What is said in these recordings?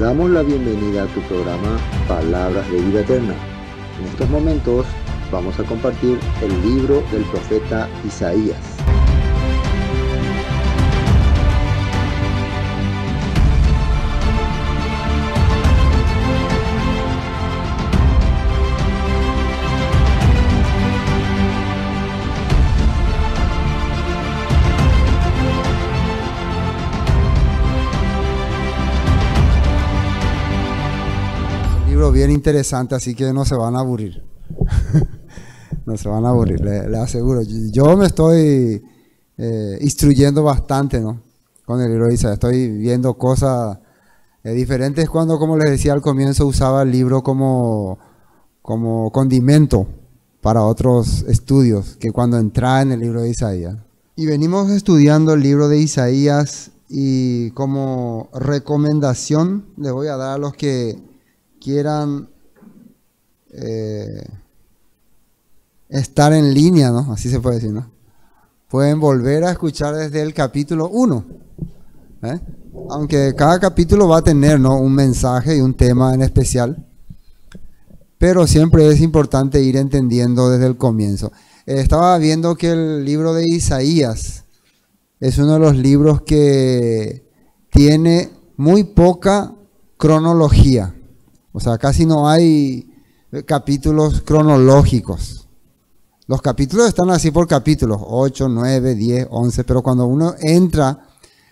damos la bienvenida a tu programa Palabras de Vida Eterna. En estos momentos vamos a compartir el libro del profeta Isaías. Bien interesante, así que no se van a aburrir. No se van a aburrir, le aseguro. Yo me estoy instruyendo bastante, ¿no?, con el libro de Isaías. Estoy viendo cosas diferentes cuando, como les decía al comienzo, usaba el libro como condimento para otros estudios que cuando entraba en el libro de Isaías. Y venimos estudiando el libro de Isaías y como recomendación les voy a dar a los que quieran estar en línea, ¿no? Así se puede decir, ¿no? Pueden volver a escuchar desde el capítulo 1. Aunque cada capítulo va a tener, ¿no?, un mensaje y un tema en especial. Pero siempre es importante ir entendiendo desde el comienzo. Estaba viendo que el libro de Isaías es uno de los libros que tiene muy poca cronología. O sea, casi no hay capítulos cronológicos. Los capítulos están así por capítulos, 8, 9, 10, 11, pero cuando uno entra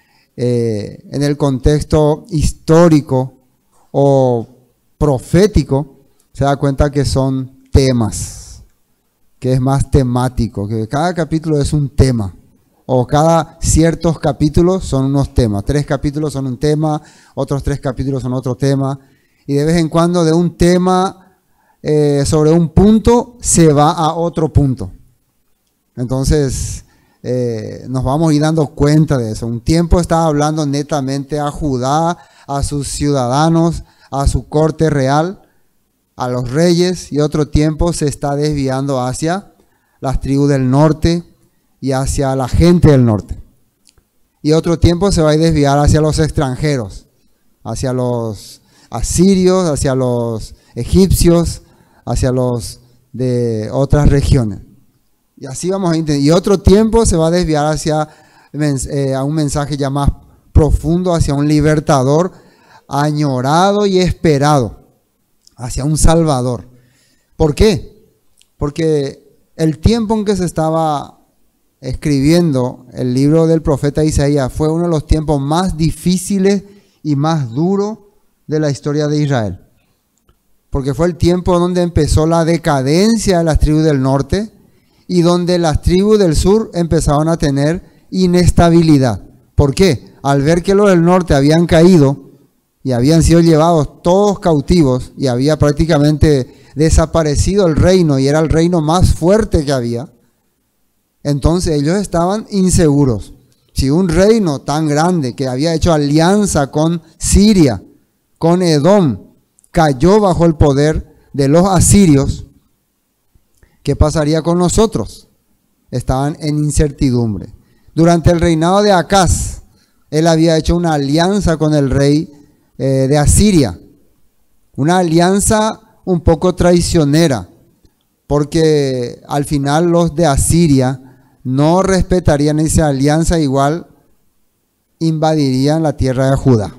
en el contexto histórico o profético, se da cuenta que son temas, que es más temático, que cada capítulo es un tema, o cada ciertos capítulos son unos temas. 3 capítulos son un tema, otros 3 capítulos son otro tema. Y de vez en cuando de un tema sobre un punto se va a otro punto. Entonces nos vamos a ir dando cuenta de eso. Un tiempo estaba hablando netamente a Judá, a sus ciudadanos, a su corte real, a los reyes, y otro tiempo se está desviando hacia las tribus del norte y hacia la gente del norte. Y otro tiempo se va a desviar hacia los extranjeros, hacia los asirios, hacia los egipcios, hacia los de otras regiones. Y así vamos a entender. Y otro tiempo se va a desviar hacia a un mensaje ya más profundo, hacia un libertador añorado y esperado, hacia un salvador. ¿Por qué? Porque el tiempo en que se estaba escribiendo el libro del profeta Isaías fue uno de los tiempos más difíciles y más duros de la historia de Israel, porque fue el tiempo donde empezó la decadencia de las tribus del norte y donde las tribus del sur empezaron a tener inestabilidad. ¿Por qué? Al ver que los del norte habían caído y habían sido llevados todos cautivos y había prácticamente desaparecido el reino y era el reino más fuerte que había, entonces ellos estaban inseguros. Si un reino tan grande que había hecho alianza con Siria, con Edom, cayó bajo el poder de los asirios, ¿qué pasaría con nosotros? Estaban en incertidumbre. Durante el reinado de Acaz, él había hecho una alianza con el rey de Asiria, una alianza un poco traicionera, porque al final los de Asiria no respetarían esa alianza, igual invadirían la tierra de Judá.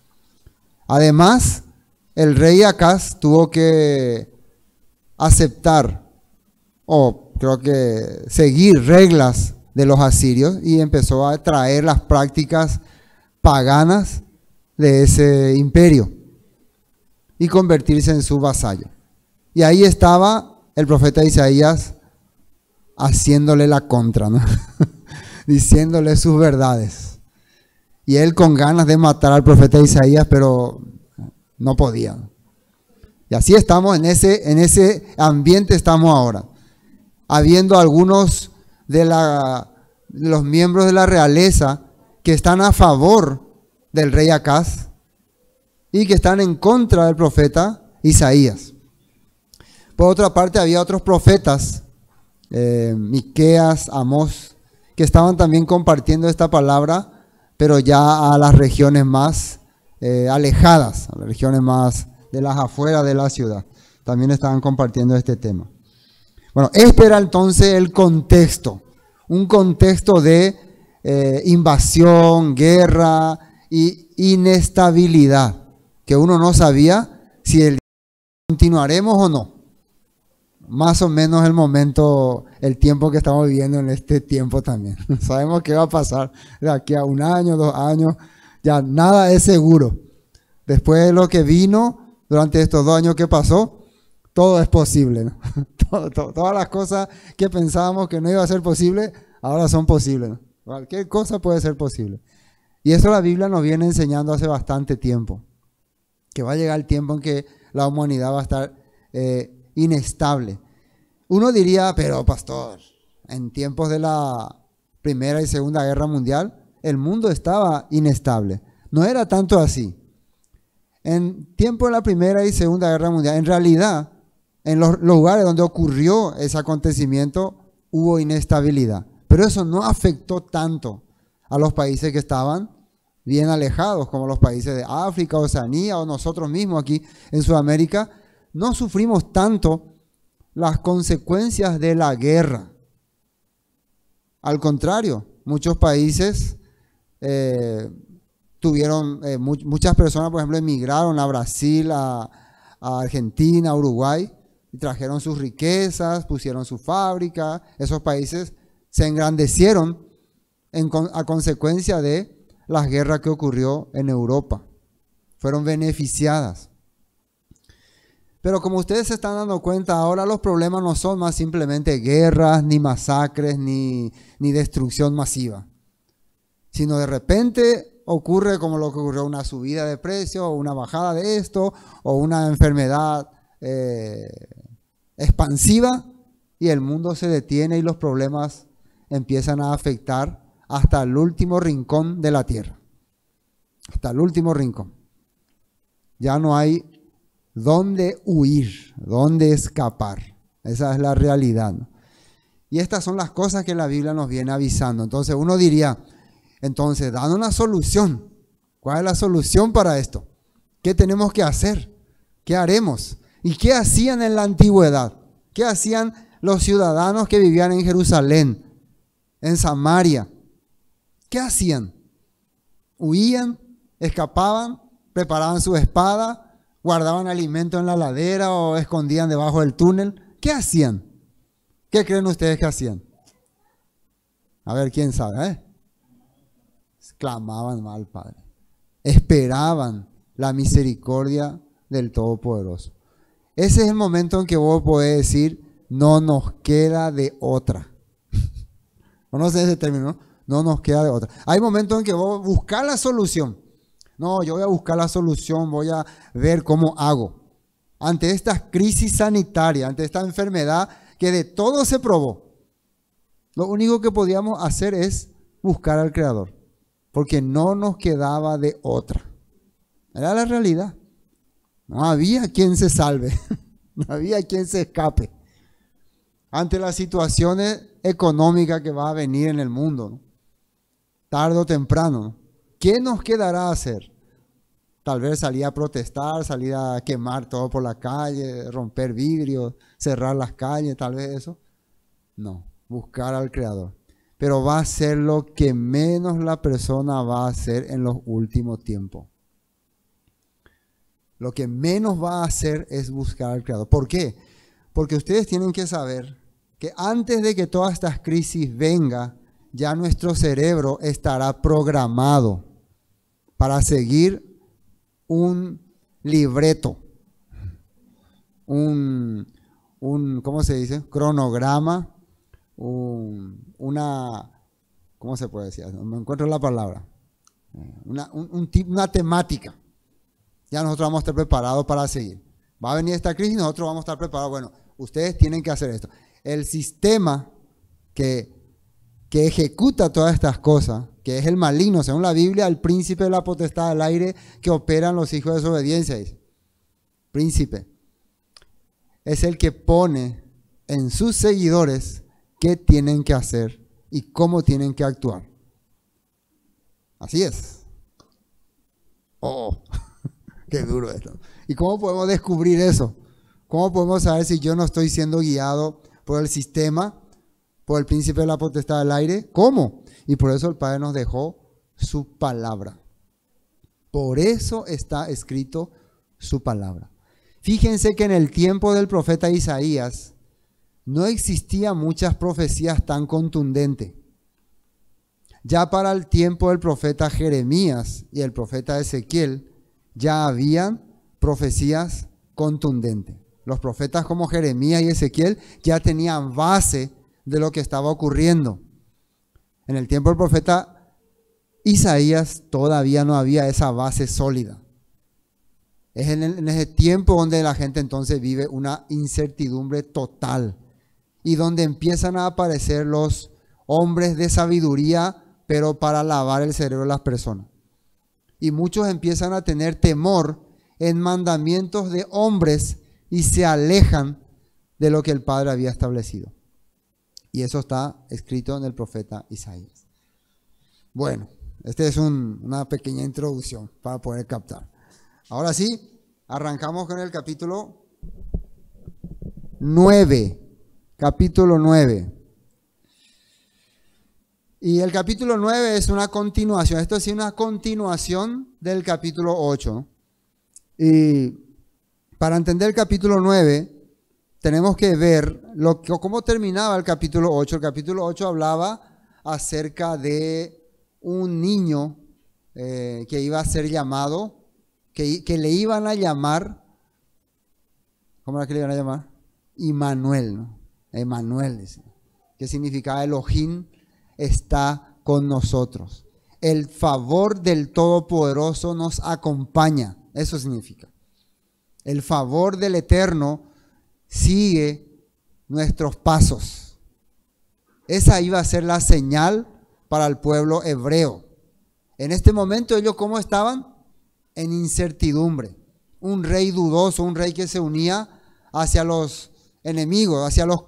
Además, el rey Acaz tuvo que aceptar, o creo que seguir reglas de los asirios, y empezó a traer las prácticas paganas de ese imperio y convertirse en su vasallo. Y ahí estaba el profeta Isaías haciéndole la contra, ¿no? Diciéndole sus verdades. Y él con ganas de matar al profeta Isaías, pero no podía. Y así estamos, en ese ambiente estamos ahora. Habiendo algunos de los miembros de la realeza que están a favor del rey Acaz y que están en contra del profeta Isaías. Por otra parte, había otros profetas, Miqueas, Amós, que estaban también compartiendo esta palabra, pero ya a las regiones más alejadas, a las regiones más de las afueras de la ciudad. También estaban compartiendo este tema. Bueno, este era entonces el contexto, un contexto de invasión, guerra y inestabilidad, que uno no sabía si el continuaremos o no. Más o menos el momento, el tiempo que estamos viviendo en este tiempo también. Sabemos qué va a pasar de aquí a 1 año, 2 años, ya nada es seguro. Después de lo que vino, durante estos 2 años que pasó, todo es posible, ¿no? Todas las cosas que pensábamos que no iba a ser posible, ahora son posibles, ¿no? Cualquier cosa puede ser posible. Y eso la Biblia nos viene enseñando hace bastante tiempo, que va a llegar el tiempo en que la humanidad va a estar inestable. Uno diría, pero pastor, en tiempos de la Primera y Segunda Guerra Mundial, el mundo estaba inestable. No era tanto así. En tiempos de la Primera y Segunda Guerra Mundial, en realidad, en los lugares donde ocurrió ese acontecimiento, hubo inestabilidad. Pero eso no afectó tanto a los países que estaban bien alejados, como los países de África, Oceanía o nosotros mismos aquí en Sudamérica. No sufrimos tanto las consecuencias de la guerra. Al contrario, muchos países tuvieron, muchas personas, por ejemplo, emigraron a Brasil, a Argentina, a Uruguay, y trajeron sus riquezas, pusieron su fábrica. Esos países se engrandecieron a consecuencia de las guerras que ocurrió en Europa. Fueron beneficiadas. Pero como ustedes se están dando cuenta, ahora los problemas no son más simplemente guerras, ni masacres, ni destrucción masiva. Sino de repente ocurre como lo que ocurrió, una subida de precios, o una bajada de esto, o una enfermedad expansiva, y el mundo se detiene y los problemas empiezan a afectar hasta el último rincón de la tierra. Hasta el último rincón. Ya no hay dónde huir, dónde escapar. Esa es la realidad, ¿no? Y estas son las cosas que la Biblia nos viene avisando. Entonces uno diría, entonces, dan una solución. ¿Cuál es la solución para esto? ¿Qué tenemos que hacer? ¿Qué haremos? ¿Y qué hacían en la antigüedad? ¿Qué hacían los ciudadanos que vivían en Jerusalén, en Samaria? ¿Qué hacían? ¿Huían? ¿Escapaban? ¿Preparaban su espada? ¿Guardaban alimento en la ladera o escondían debajo del túnel? ¿Qué hacían? ¿Qué creen ustedes que hacían? A ver, ¿quién sabe? Clamaban al Padre. Esperaban la misericordia del Todopoderoso. Ese es el momento en que vos podés decir, no nos queda de otra. ¿Conoces ese término? No nos queda de otra. Hay momentos en que vos buscás la solución. No, yo voy a buscar la solución, voy a ver cómo hago. Ante esta crisis sanitaria, ante esta enfermedad que de todo se probó, lo único que podíamos hacer es buscar al Creador, porque no nos quedaba de otra. Era la realidad. No había quien se salve, no había quien se escape. Ante las situaciones económicas que va a venir en el mundo, ¿no? Tarde o temprano, ¿no? ¿Qué nos quedará hacer? Tal vez salir a protestar, salir a quemar todo por la calle, romper vidrios, cerrar las calles, tal vez eso. No, buscar al Creador. Pero va a ser lo que menos la persona va a hacer en los últimos tiempos. Lo que menos va a hacer es buscar al Creador. ¿Por qué? Porque ustedes tienen que saber que antes de que todas estas crisis vengan, ya nuestro cerebro estará programado para seguir un libreto, ¿cómo se dice? Cronograma, ¿cómo se puede decir? No me encuentro la palabra. Una temática. Ya nosotros vamos a estar preparados para seguir. Va a venir esta crisis y nosotros vamos a estar preparados. Bueno, ustedes tienen que hacer esto. El sistema que ejecuta todas estas cosas, que es el maligno, según la Biblia, el príncipe de la potestad del aire que operan los hijos de desobediencia, dice. Príncipe. Es el que pone en sus seguidores qué tienen que hacer y cómo tienen que actuar. Así es. Oh. Qué duro esto. ¿Y cómo podemos descubrir eso? ¿Cómo podemos saber si yo no estoy siendo guiado por el sistema, por el príncipe de la potestad del aire? ¿Cómo? Y por eso el Padre nos dejó su palabra. Por eso está escrito su palabra. Fíjense que en el tiempo del profeta Isaías no existían muchas profecías tan contundentes. Ya para el tiempo del profeta Jeremías y el profeta Ezequiel ya habían profecías contundentes. Los profetas como Jeremías y Ezequiel ya tenían base de lo que estaba ocurriendo. En el tiempo del profeta Isaías todavía no había esa base sólida. Es en ese tiempo donde la gente entonces vive una incertidumbre total y donde empiezan a aparecer los hombres de sabiduría, pero para lavar el cerebro de las personas. Y muchos empiezan a tener temor en mandamientos de hombres y se alejan de lo que el Padre había establecido. Y eso está escrito en el profeta Isaías. Bueno, esta es una pequeña introducción para poder captar. Ahora sí, arrancamos con el capítulo 9. Capítulo 9. Y el capítulo 9 es una continuación. Esto es una continuación del capítulo 8. Y para entender el capítulo 9, tenemos que ver cómo terminaba el capítulo 8. El capítulo 8 hablaba acerca de un niño que iba a ser llamado, que le iban a llamar, ¿cómo era que le iban a llamar? Immanuel, ¿no? Emmanuel, que significaba Elohim está con nosotros. El favor del Todopoderoso nos acompaña. Eso significa. El favor del Eterno sigue nuestros pasos. Esa iba a ser la señal para el pueblo hebreo. En este momento ellos, ¿cómo estaban? En incertidumbre. Un rey dudoso, un rey que se unía hacia los enemigos,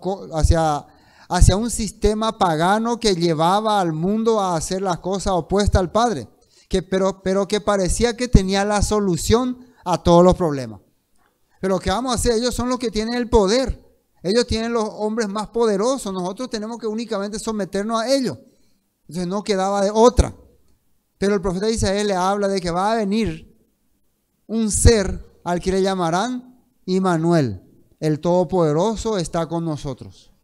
hacia un sistema pagano que llevaba al mundo a hacer las cosas opuestas al Padre, pero que parecía que tenía la solución a todos los problemas. Pero ¿qué vamos a hacer? Ellos son los que tienen el poder. Ellos tienen los hombres más poderosos. Nosotros tenemos que únicamente someternos a ellos. Entonces no quedaba de otra. Pero el profeta Isaías le habla de que va a venir un ser al que le llamarán Immanuel. El Todopoderoso está con nosotros.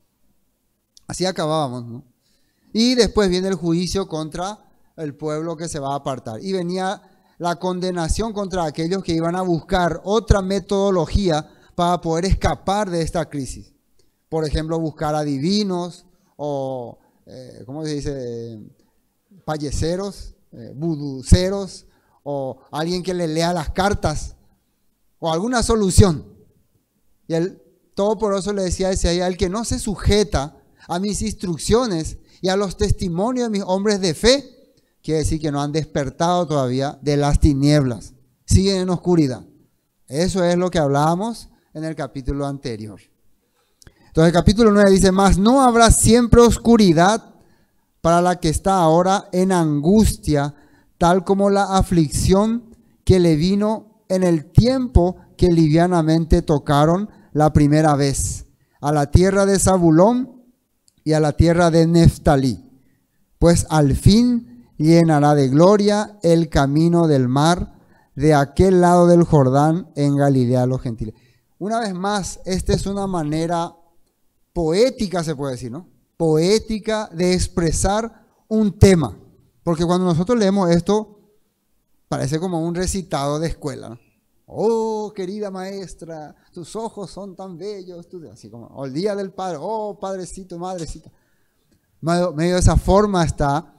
Así acabábamos, ¿no? Y después viene el juicio contra el pueblo que se va a apartar. Y venía la condenación contra aquellos que iban a buscar otra metodología para poder escapar de esta crisis. Por ejemplo, buscar adivinos o, ¿cómo se dice? Payeceros, vuduceros, o alguien que le lea las cartas, o alguna solución. Y el Todopoderoso le decía a Isaías: el que no se sujeta a mis instrucciones y a los testimonios de mis hombres de fe, quiere decir que no han despertado todavía de las tinieblas, siguen en oscuridad. Eso es lo que hablábamos en el capítulo anterior. Entonces el capítulo 9 dice: mas no habrá siempre oscuridad para la que está ahora en angustia, tal como la aflicción que le vino en el tiempo que livianamente tocaron la primera vez a la tierra de Zabulón y a la tierra de Neftalí, pues al fin llenará de gloria el camino del mar de aquel lado del Jordán en Galilea a los gentiles. Una vez más, esta es una manera poética, se puede decir, ¿no? Poética de expresar un tema. Porque cuando nosotros leemos esto, parece como un recitado de escuela, ¿no? Oh, querida maestra, tus ojos son tan bellos. Así como, o el día del padre, oh, padrecito, madrecita. Medio de esa forma está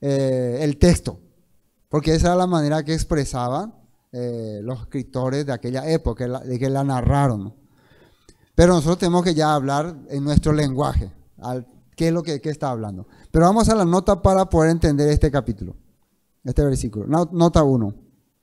el texto. Porque esa era la manera que expresaban los escritores de aquella época, de que la narraron, ¿no? Pero nosotros tenemos que ya hablar en nuestro lenguaje, qué es lo que está hablando. Pero vamos a la nota para poder entender este capítulo, este versículo. Nota 1.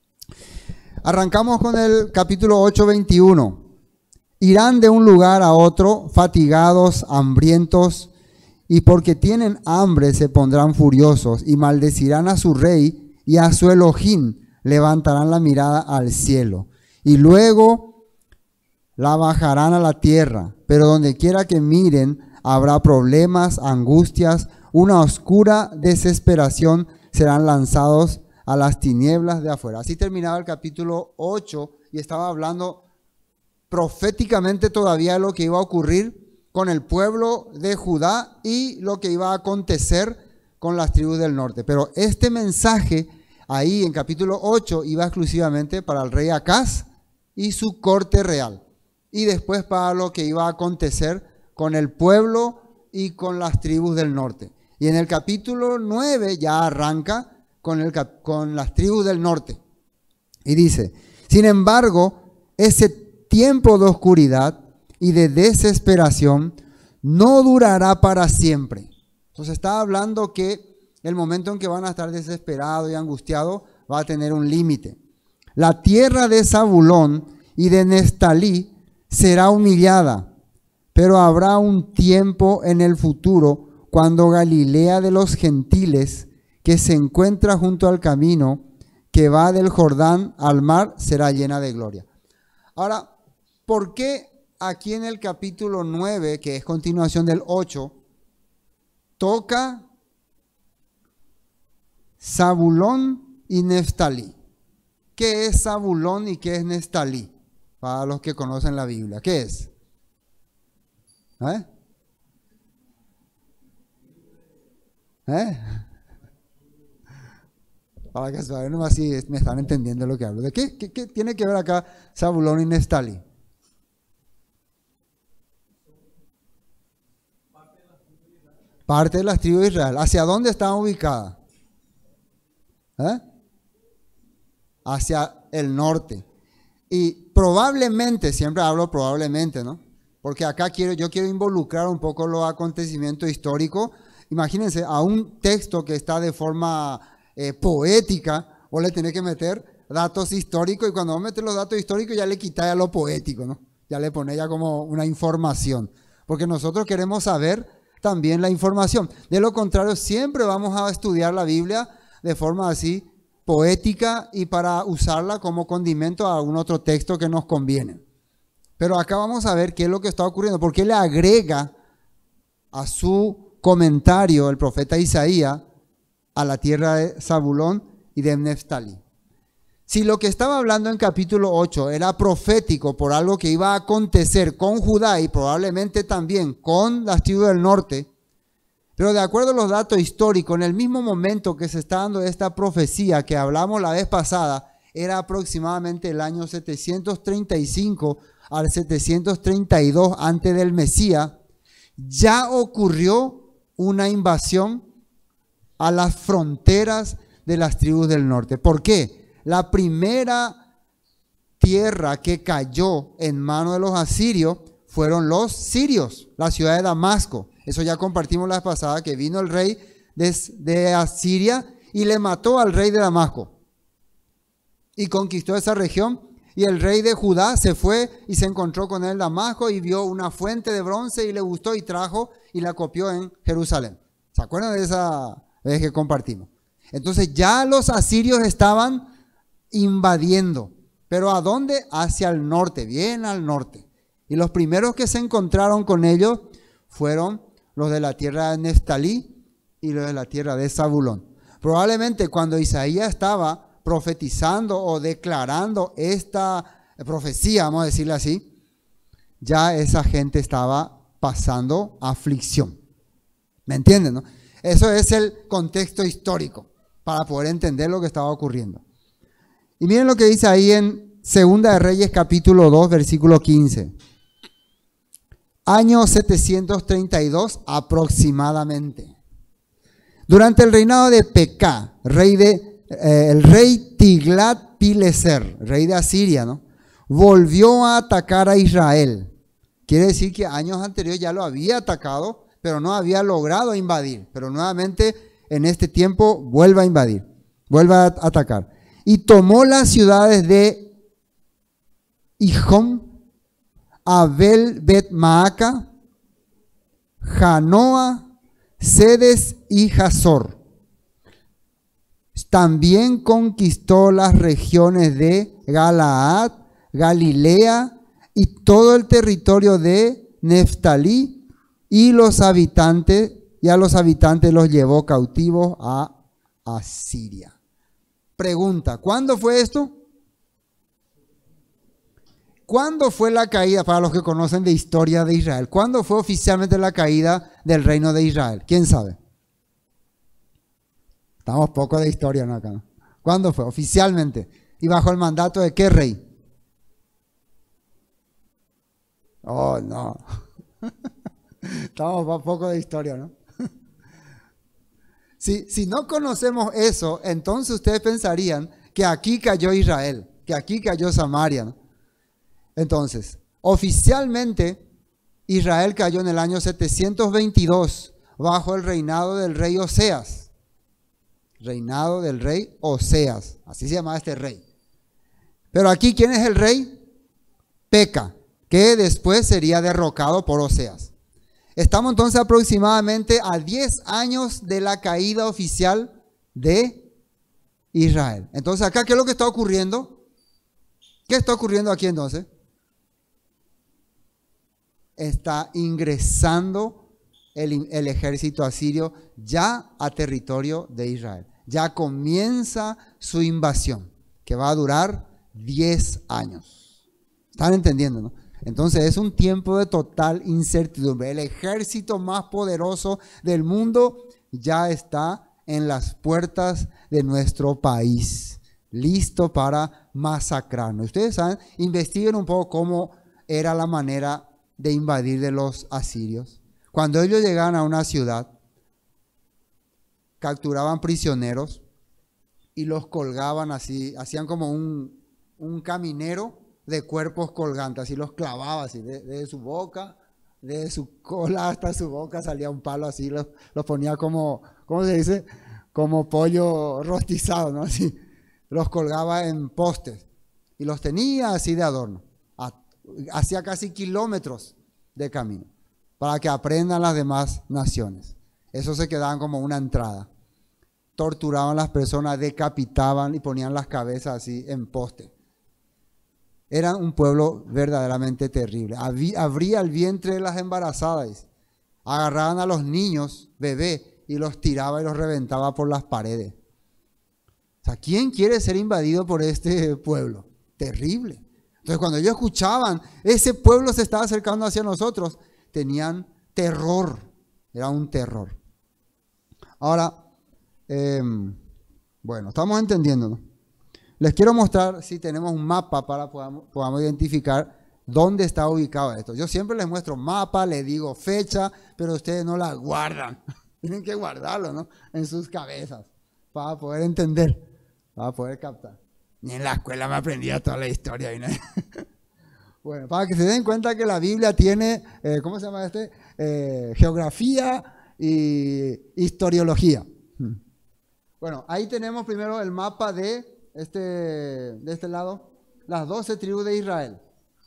Arrancamos con el capítulo 8:21. Irán de un lugar a otro, fatigados, hambrientos, y porque tienen hambre se pondrán furiosos y maldecirán a su rey y a su Elohim, levantarán la mirada al cielo y luego la bajarán a la tierra, pero donde quiera que miren habrá problemas, angustias, una oscura desesperación, serán lanzados a las tinieblas de afuera. Así terminaba el capítulo 8 y estaba hablando proféticamente todavía de lo que iba a ocurrir con el pueblo de Judá y lo que iba a acontecer con las tribus del norte. Pero este mensaje ahí en capítulo 8 iba exclusivamente para el rey Acaz y su corte real. Y después para lo que iba a acontecer con el pueblo y con las tribus del norte. Y en el capítulo 9 ya arranca con las tribus del norte. Y dice, sin embargo, ese tiempo de oscuridad y de desesperación no durará para siempre. Entonces está hablando que el momento en que van a estar desesperados y angustiados va a tener un límite. La tierra de Zabulón y de Neftalí será humillada, pero habrá un tiempo en el futuro cuando Galilea de los gentiles, que se encuentra junto al camino que va del Jordán al mar, será llena de gloria. Ahora, ¿por qué aquí en el capítulo 9, que es continuación del 8, toca Zabulón y Neftalí? ¿Qué es Zabulón y qué es Neftalí? Para los que conocen la Biblia, ¿qué es? Para que saben, nomás si me están entendiendo lo que hablo. ¿De qué tiene que ver acá Zabulón y Neftalí? Parte de las tribus de Israel. ¿Hacia dónde estaban ubicadas? Hacia el norte. Y probablemente, siempre hablo probablemente, ¿no? Porque acá yo quiero involucrar un poco los acontecimientos históricos. Imagínense, a un texto que está de forma poética, vos le tenés que meter datos históricos, y cuando vos metes los datos históricos ya le quitáis a lo poético, ¿no? Ya le pones ya como una información. Porque nosotros queremos saber también la información. De lo contrario, siempre vamos a estudiar la Biblia de forma así poética y para usarla como condimento a algún otro texto que nos conviene. Pero acá vamos a ver qué es lo que está ocurriendo, porque le agrega a su comentario el profeta Isaías a la tierra de Zabulón y de Neftalí. Si lo que estaba hablando en capítulo 8 era profético por algo que iba a acontecer con Judá y probablemente también con las tribus del norte, pero de acuerdo a los datos históricos, en el mismo momento que se está dando esta profecía que hablamos la vez pasada, era aproximadamente el año 735 al 732 antes del Mesías, ya ocurrió una invasión a las fronteras de las tribus del norte. ¿Por qué? La primera tierra que cayó en manos de los asirios fueron los sirios, la ciudad de Damasco. Eso ya compartimos la vez pasada, que vino el rey de Asiria y le mató al rey de Damasco y conquistó esa región. Y el rey de Judá se fue y se encontró con él en Damasco y vio una fuente de bronce y le gustó y trajo y la copió en Jerusalén. ¿Se acuerdan de esa vez que compartimos? Entonces ya los asirios estaban invadiendo. ¿Pero a dónde? Hacia el norte, bien al norte. Y los primeros que se encontraron con ellos fueron los de la tierra de Neftalí y los de la tierra de Zabulón. Probablemente cuando Isaías estaba profetizando o declarando esta profecía, vamos a decirle así, ya esa gente estaba pasando aflicción. ¿Me entienden, no? Eso es el contexto histórico para poder entender lo que estaba ocurriendo. Y miren lo que dice ahí en Segunda de Reyes capítulo 2, versículo 15. Año 732 aproximadamente. Durante el reinado de Pekah, el rey Tiglat-Pileser, rey de Asiria, ¿no?, volvió a atacar a Israel. Quiere decir que años anteriores ya lo había atacado, pero no había logrado invadir. Pero nuevamente en este tiempo vuelve a invadir, vuelve a atacar. Y tomó las ciudades de Ijón, Abel Bet Maaca, Janoa, Sedes y Hazor. También conquistó las regiones de Galaad, Galilea y todo el territorio de Neftalí, y a los habitantes los llevó cautivos a Asiria. Pregunta, ¿cuándo fue esto? ¿Cuándo fue la caída, para los que conocen de historia de Israel? ¿Cuándo fue oficialmente la caída del reino de Israel? ¿Quién sabe? Estamos poco de historia, ¿no? Acá. ¿Cuándo fue? Oficialmente. ¿Y bajo el mandato de qué rey? Oh, no. Estamos poco de historia, ¿no? Si no conocemos eso, entonces ustedes pensarían que aquí cayó Israel, que aquí cayó Samaria, ¿no? Entonces, oficialmente Israel cayó en el año 722 bajo el reinado del rey Oseas. Reinado del rey Oseas, así se llamaba este rey. Pero aquí, ¿quién es el rey? Peca, que después sería derrocado por Oseas. Estamos entonces aproximadamente a 10 años de la caída oficial de Israel. Entonces acá, ¿qué es lo que está ocurriendo? ¿Qué está ocurriendo aquí entonces? Está ingresando el ejército asirio ya a territorio de Israel. Ya comienza su invasión, que va a durar 10 años. ¿Están entendiendo, no? Entonces es un tiempo de total incertidumbre. El ejército más poderoso del mundo ya está en las puertas de nuestro país, listo para masacrarnos. Ustedes saben, investiguen un poco cómo era la manera de invadir de los asirios. Cuando ellos llegaban a una ciudad, capturaban prisioneros y los colgaban así, hacían como un caminero de cuerpos colgantes, así los clavaba así, de su boca, de su cola hasta su boca salía un palo así, los ponía como, ¿cómo se dice? Como pollo rostizado, ¿no? Así, los colgaba en postes y los tenía así de adorno, hacía casi kilómetros de camino, para que aprendan las demás naciones. Eso se quedaban como una entrada. Torturaban a las personas, decapitaban y ponían las cabezas así en poste. Era un pueblo verdaderamente terrible. Abría el vientre de las embarazadas. Agarraban a los niños, bebés, y los tiraba y los reventaba por las paredes. O sea, ¿quién quiere ser invadido por este pueblo? Terrible. Entonces, cuando ellos escuchaban, ese pueblo se estaba acercando hacia nosotros, tenían terror. Era un terror. Ahora, bueno, estamos entendiendo, ¿no? Les quiero mostrar si tenemos un mapa para podamos identificar dónde está ubicado esto. Yo siempre les muestro mapa, les digo fecha, pero ustedes no la guardan. Tienen que guardarlo, ¿no? En sus cabezas para poder entender, para poder captar. Ni en la escuela me aprendía toda la historia, ¿no? Bueno, para que se den cuenta que la Biblia tiene, ¿cómo se llama geografía y historiología. Bueno, ahí tenemos primero el mapa de este lado, las 12 tribus de Israel.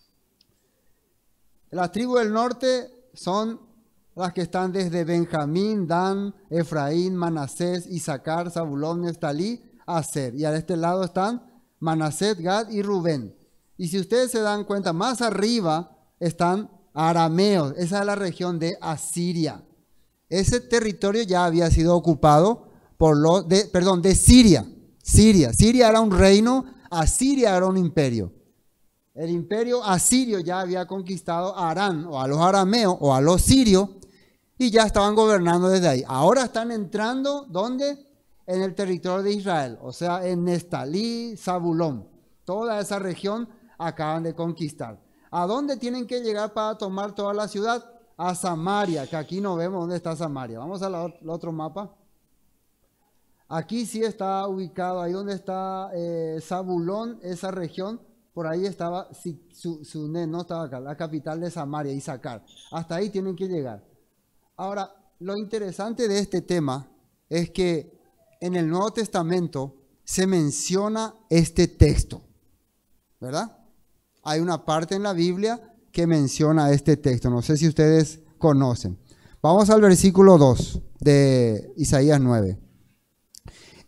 Las tribus del norte son las que están desde Benjamín, Dan, Efraín, Manasés, Isaacar, Zabulón, Neftalí, Aser. Y a este lado están Manasés, Gad y Rubén. Y si ustedes se dan cuenta, más arriba están arameos. Esa es la región de Asiria. Ese territorio ya había sido ocupado por de Siria. Siria era un reino, Asiria era un imperio. El imperio asirio ya había conquistado a Arán, o a los arameos, o a los sirios, y ya estaban gobernando desde ahí. Ahora están entrando, ¿dónde? En el territorio de Israel, o sea, en Neftalí, Zabulón. Toda esa región acaban de conquistar. ¿A dónde tienen que llegar para tomar toda la ciudad? A Samaria, que aquí no vemos dónde está Samaria. Vamos al otro mapa. Aquí sí está ubicado, ahí donde está Zabulón, esa región, por ahí estaba Suné, no estaba acá, la capital de Samaria, Isaacar. Hasta ahí tienen que llegar. Ahora, lo interesante de este tema es que en el Nuevo Testamento se menciona este texto, ¿verdad? Hay una parte en la Biblia que menciona este texto, no sé si ustedes conocen. Vamos al versículo 2 de Isaías 9.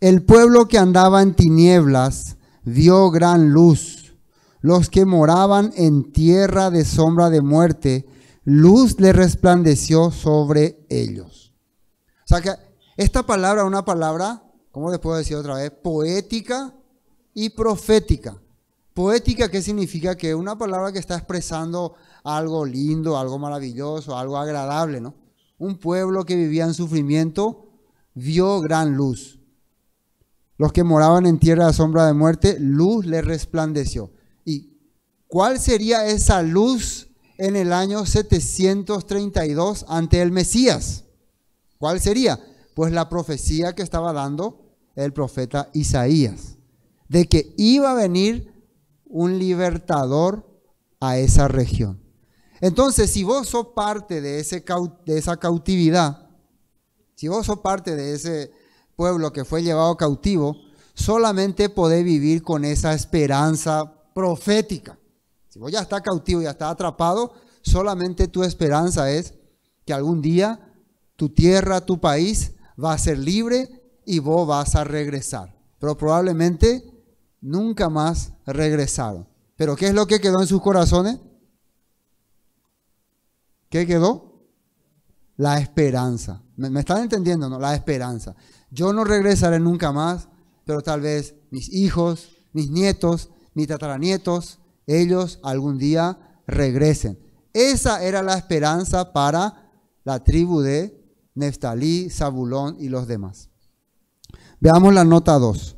El pueblo que andaba en tinieblas vio gran luz. Los que moraban en tierra de sombra de muerte, luz le resplandeció sobre ellos. O sea que esta palabra es una palabra, ¿cómo les puedo decir otra vez? Poética y profética. Poética, ¿qué significa? Que es una palabra que está expresando algo lindo, algo maravilloso, algo agradable, ¿no? Un pueblo que vivía en sufrimiento vio gran luz. Los que moraban en tierra de sombra de muerte, luz les resplandeció. ¿Y cuál sería esa luz en el año 732 ante el Mesías? ¿Cuál sería? Pues la profecía que estaba dando el profeta Isaías, de que iba a venir un libertador a esa región. Entonces, si vos sos parte de esa cautividad, si vos sos parte de ese pueblo que fue llevado cautivo, solamente podés vivir con esa esperanza profética. Si vos ya estás cautivo, ya estás atrapado, solamente tu esperanza es que algún día tu tierra, tu país va a ser libre y vos vas a regresar. Pero probablemente nunca más regresaron. ¿Pero qué es lo que quedó en sus corazones? ¿Qué quedó? La esperanza. ¿Me están entendiendo, no? La esperanza. Yo no regresaré nunca más, pero tal vez mis hijos, mis nietos, mis tataranietos, ellos algún día regresen. Esa era la esperanza para la tribu de Neftalí, Zabulón y los demás. Veamos la nota 2.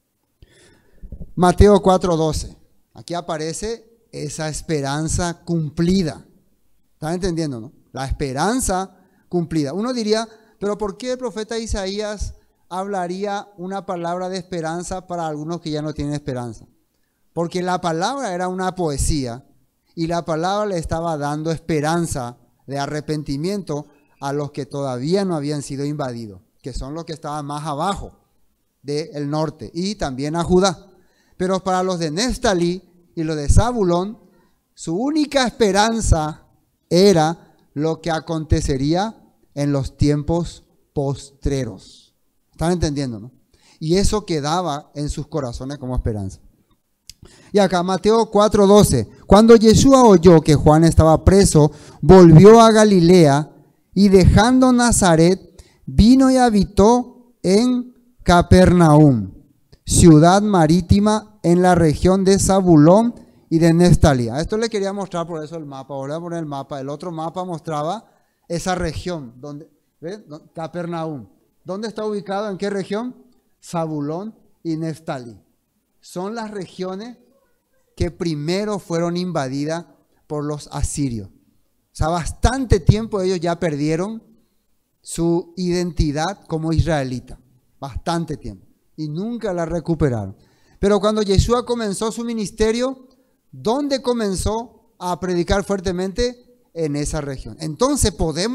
Mateo 4:12. Aquí aparece esa esperanza cumplida. ¿Están entendiendo, no? La esperanza cumplida. Uno diría, pero ¿por qué el profeta Isaías hablaría una palabra de esperanza para algunos que ya no tienen esperanza? Porque la palabra era una poesía y la palabra le estaba dando esperanza de arrepentimiento a los que todavía no habían sido invadidos, que son los que estaban más abajo del norte, y también a Judá. Pero para los de Neftalí y los de Zabulón, su única esperanza era lo que acontecería en los tiempos postreros. ¿Están entendiendo, no? Y eso quedaba en sus corazones como esperanza. Y acá Mateo 4:12. Cuando Yeshua oyó que Juan estaba preso, volvió a Galilea y dejando Nazaret, vino y habitó en Capernaum, ciudad marítima en la región de Zabulón y de Neftalí. A esto le quería mostrar por eso el mapa. Voy a poner el mapa. El otro mapa mostraba esa región, donde, ¿ves? Capernaum. ¿Dónde está ubicado? ¿En qué región? Zabulón y Neftalí. Son las regiones que primero fueron invadidas por los asirios. O sea, bastante tiempo ellos ya perdieron su identidad como israelita. Bastante tiempo. Y nunca la recuperaron. Pero cuando Yeshua comenzó su ministerio, ¿dónde comenzó a predicar fuertemente? En esa región. Entonces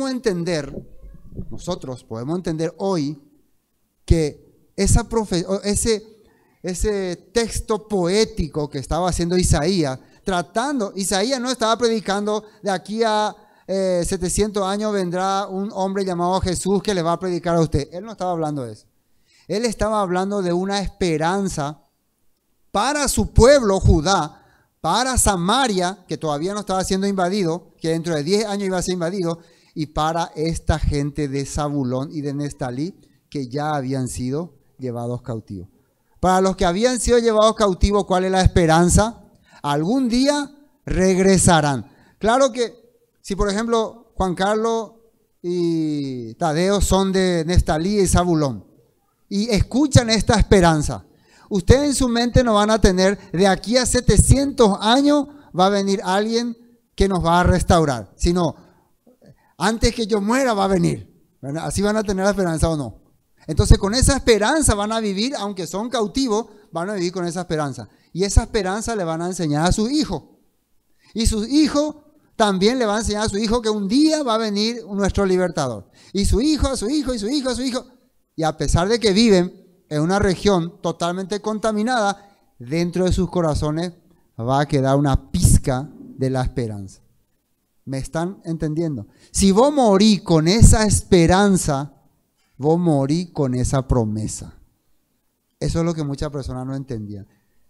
nosotros podemos entender hoy que ese texto poético que estaba haciendo Isaías, Isaías no estaba predicando de aquí a 700 años vendrá un hombre llamado Jesús que le va a predicar a usted. Él no estaba hablando de eso. Él estaba hablando de una esperanza para su pueblo, Judá, para Samaria, que todavía no estaba siendo invadido, que dentro de 10 años iba a ser invadido, y para esta gente de Zabulón y de Neftalí, que ya habían sido llevados cautivos. Para los que habían sido llevados cautivos, ¿cuál es la esperanza? Algún día regresarán. Claro que si, por ejemplo, Juan Carlos y Tadeo son de Neftalí y Zabulón, y escuchan esta esperanza, ustedes en su mente no van a tener, de aquí a 700 años va a venir alguien que nos va a restaurar, sino antes que yo muera va a venir. ¿Verdad? Así van a tener la esperanza o no. Entonces con esa esperanza van a vivir, aunque son cautivos, van a vivir con esa esperanza. Y esa esperanza le van a enseñar a sus hijos. Y sus hijos también le van a enseñar a su hijo que un día va a venir nuestro libertador. Y su hijo, a su hijo, y su hijo, a su hijo. Y a pesar de que viven en una región totalmente contaminada, dentro de sus corazones va a quedar una pizca de la esperanza. ¿Me están entendiendo? Si vos morís con esa esperanza, vos morís con esa promesa. Eso es lo que muchas personas no entendían.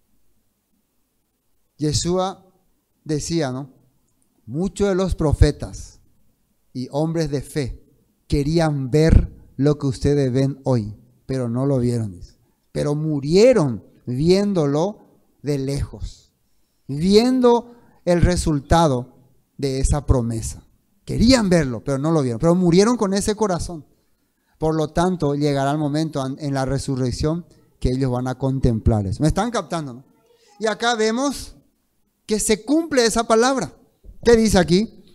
Yeshua decía, ¿no? Muchos de los profetas y hombres de fe querían ver lo que ustedes ven hoy, pero no lo vieron. Pero murieron viéndolo de lejos, viendo el resultado de esa promesa. Querían verlo, pero no lo vieron, pero murieron con ese corazón. Por lo tanto, llegará el momento en la resurrección que ellos van a contemplar eso. ¿Me están captando, no? Y acá vemos que se cumple esa palabra. ¿Qué dice aquí?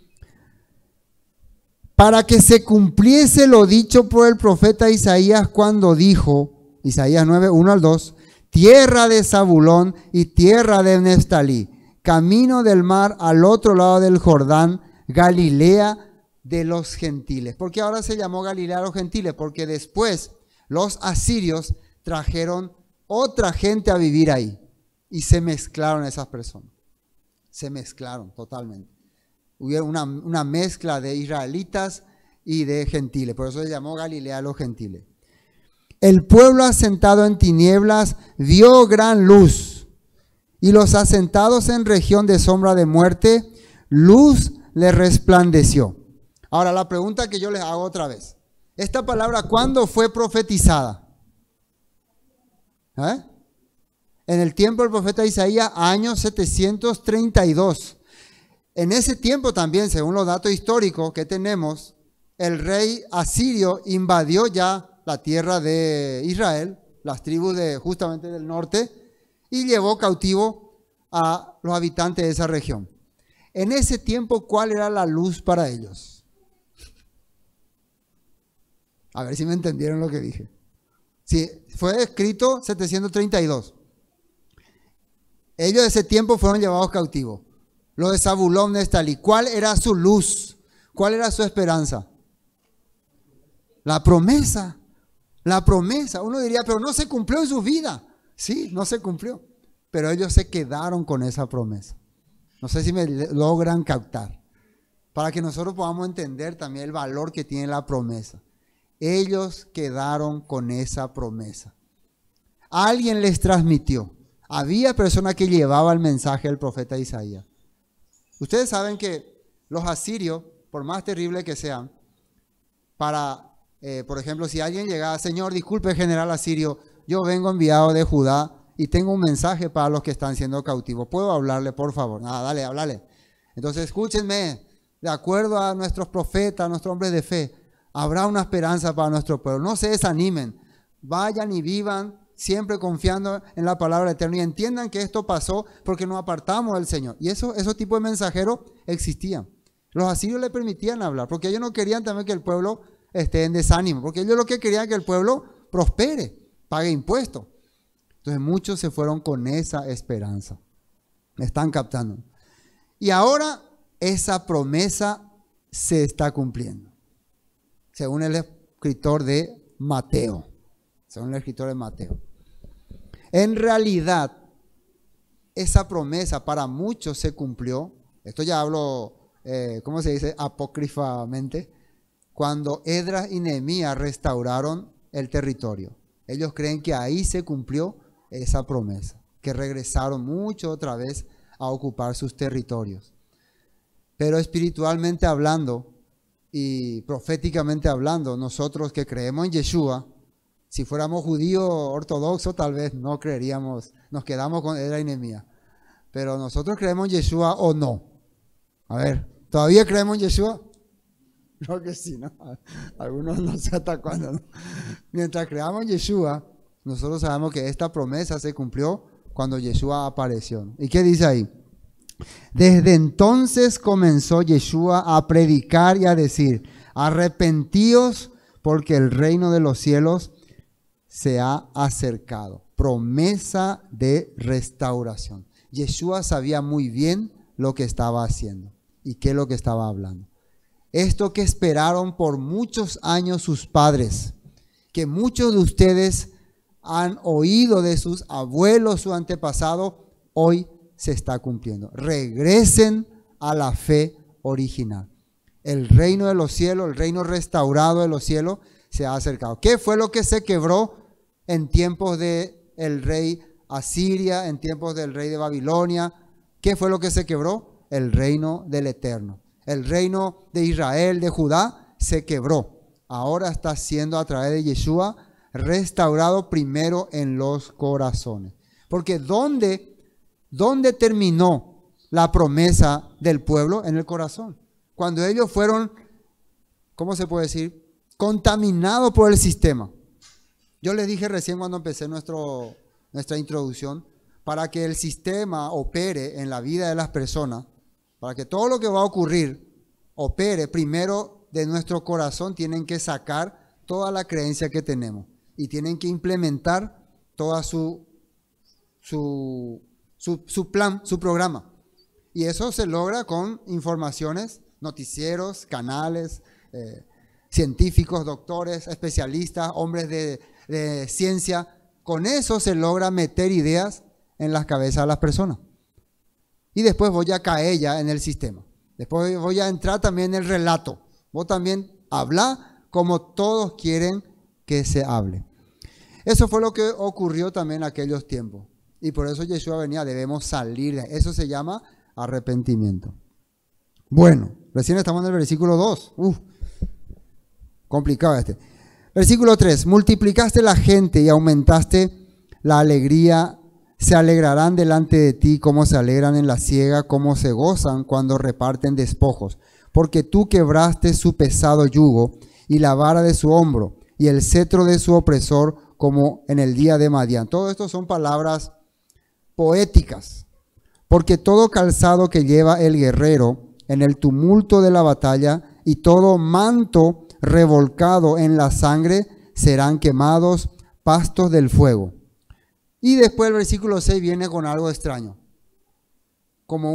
Para que se cumpliese lo dicho por el profeta Isaías cuando dijo, Isaías 9, 1 al 2, tierra de Zabulón y tierra de Neftalí, camino del mar al otro lado del Jordán, Galilea de los gentiles. ¿Por qué ahora se llamó Galilea de los gentiles? Porque después los asirios trajeron otra gente a vivir ahí y se mezclaron esas personas. Se mezclaron totalmente. Hubo una mezcla de israelitas y de gentiles. Por eso se llamó Galilea de los gentiles. El pueblo asentado en tinieblas vio gran luz, y los asentados en región de sombra de muerte, luz les resplandeció. Ahora la pregunta que yo les hago otra vez. ¿Esta palabra cuándo fue profetizada? En el tiempo del profeta Isaías, año 732. En ese tiempo también, según los datos históricos que tenemos, el rey asirio invadió ya la tierra de Israel, las tribus justamente del norte, y llevó cautivo a los habitantes de esa región. En ese tiempo, ¿cuál era la luz para ellos? A ver si me entendieron lo que dije. Sí, fue escrito 732. Ellos de ese tiempo fueron llevados cautivos. Los de Zabulón, Neftalí. ¿Cuál era su luz? ¿Cuál era su esperanza? La promesa. La promesa. Uno diría, pero no se cumplió en su vida. Sí, no se cumplió. Pero ellos se quedaron con esa promesa. No sé si me logran captar. Para que nosotros podamos entender también el valor que tiene la promesa. Ellos quedaron con esa promesa. Alguien les transmitió. Había personas que llevaban el mensaje del profeta Isaías. Ustedes saben que los asirios, por más terribles que sean, por ejemplo, si alguien llegaba, Señor, disculpe general asirio, yo vengo enviado de Judá y tengo un mensaje para los que están siendo cautivos. ¿Puedo hablarle, por favor? Nada, dale, háblale. Entonces, escúchenme, de acuerdo a nuestros profetas, a nuestros hombres de fe, habrá una esperanza para nuestro pueblo. No se desanimen, vayan y vivan siempre confiando en la palabra eterna y entiendan que esto pasó porque nos apartamos del Señor. Y esos tipos de mensajeros existían. Los asirios le permitían hablar porque ellos no querían también que el pueblo esté en desánimo, porque ellos lo que querían es que el pueblo prospere, pague impuestos. Entonces muchos se fueron con esa esperanza. Me están captando. Y ahora esa promesa se está cumpliendo. Según el escritor de Mateo. Según el escritor de Mateo. En realidad, esa promesa para muchos se cumplió. Esto ya hablo, ¿cómo se dice? Apócrifamente. Cuando Esdras y Nehemías restauraron el territorio. Ellos creen que ahí se cumplió esa promesa. Que regresaron mucho otra vez a ocupar sus territorios. Pero espiritualmente hablando y proféticamente hablando, nosotros que creemos en Yeshua, si fuéramos judíos ortodoxos, tal vez no creeríamos, nos quedamos con Esdras y Nehemías. Pero nosotros creemos en Yeshua o no. A ver, ¿todavía creemos en Yeshua? Creo que sí, ¿no? Algunos no sé hasta cuándo, ¿no? Mientras creamos en Yeshua, nosotros sabemos que esta promesa se cumplió cuando Yeshua apareció, ¿no? ¿Y qué dice ahí? Desde entonces comenzó Yeshua a predicar y a decir, arrepentíos porque el reino de los cielos se ha acercado. Promesa de restauración. Yeshua sabía muy bien lo que estaba haciendo y qué es lo que estaba hablando. Esto que esperaron por muchos años sus padres, que muchos de ustedes han oído de sus abuelos, su antepasado, hoy se está cumpliendo. Regresen a la fe original. El reino de los cielos, el reino restaurado de los cielos se ha acercado. ¿Qué fue lo que se quebró en tiempos de el rey Asiria, en tiempos del rey de Babilonia. ¿Qué fue lo que se quebró? El reino del Eterno. El reino de Israel, de Judá, se quebró. Ahora está siendo a través de Yeshua restaurado primero en los corazones. Porque ¿dónde terminó la promesa del pueblo? En el corazón. Cuando ellos fueron, ¿cómo se puede decir? Contaminados por el sistema. Yo les dije recién cuando empecé nuestra introducción, para que el sistema opere en la vida de las personas, para que todo lo que va a ocurrir opere, primero de nuestro corazón tienen que sacar toda la creencia que tenemos y tienen que implementar toda su plan, su programa. Y eso se logra con informaciones, noticieros, canales, científicos, doctores, especialistas, hombres de ciencia. Con eso se logra meter ideas en las cabezas de las personas. Y después voy a caer ya en el sistema. Después voy a entrar también en el relato. Vos también habla como todos quieren que se hable. Eso fue lo que ocurrió también en aquellos tiempos. Y por eso Yeshua venía, debemos salir de eso. Se llama arrepentimiento. Bueno, recién estamos en el versículo 2. Complicado este. Versículo 3. Multiplicaste la gente y aumentaste la alegría. Se alegrarán delante de ti como se alegran en la siega, como se gozan cuando reparten despojos. Porque tú quebraste su pesado yugo y la vara de su hombro y el cetro de su opresor como en el día de Madián. Todo esto son palabras poéticas. Porque todo calzado que lleva el guerrero en el tumulto de la batalla y todo manto revolcado en la sangre serán quemados pastos del fuego. Y después el versículo 6 viene con algo extraño, como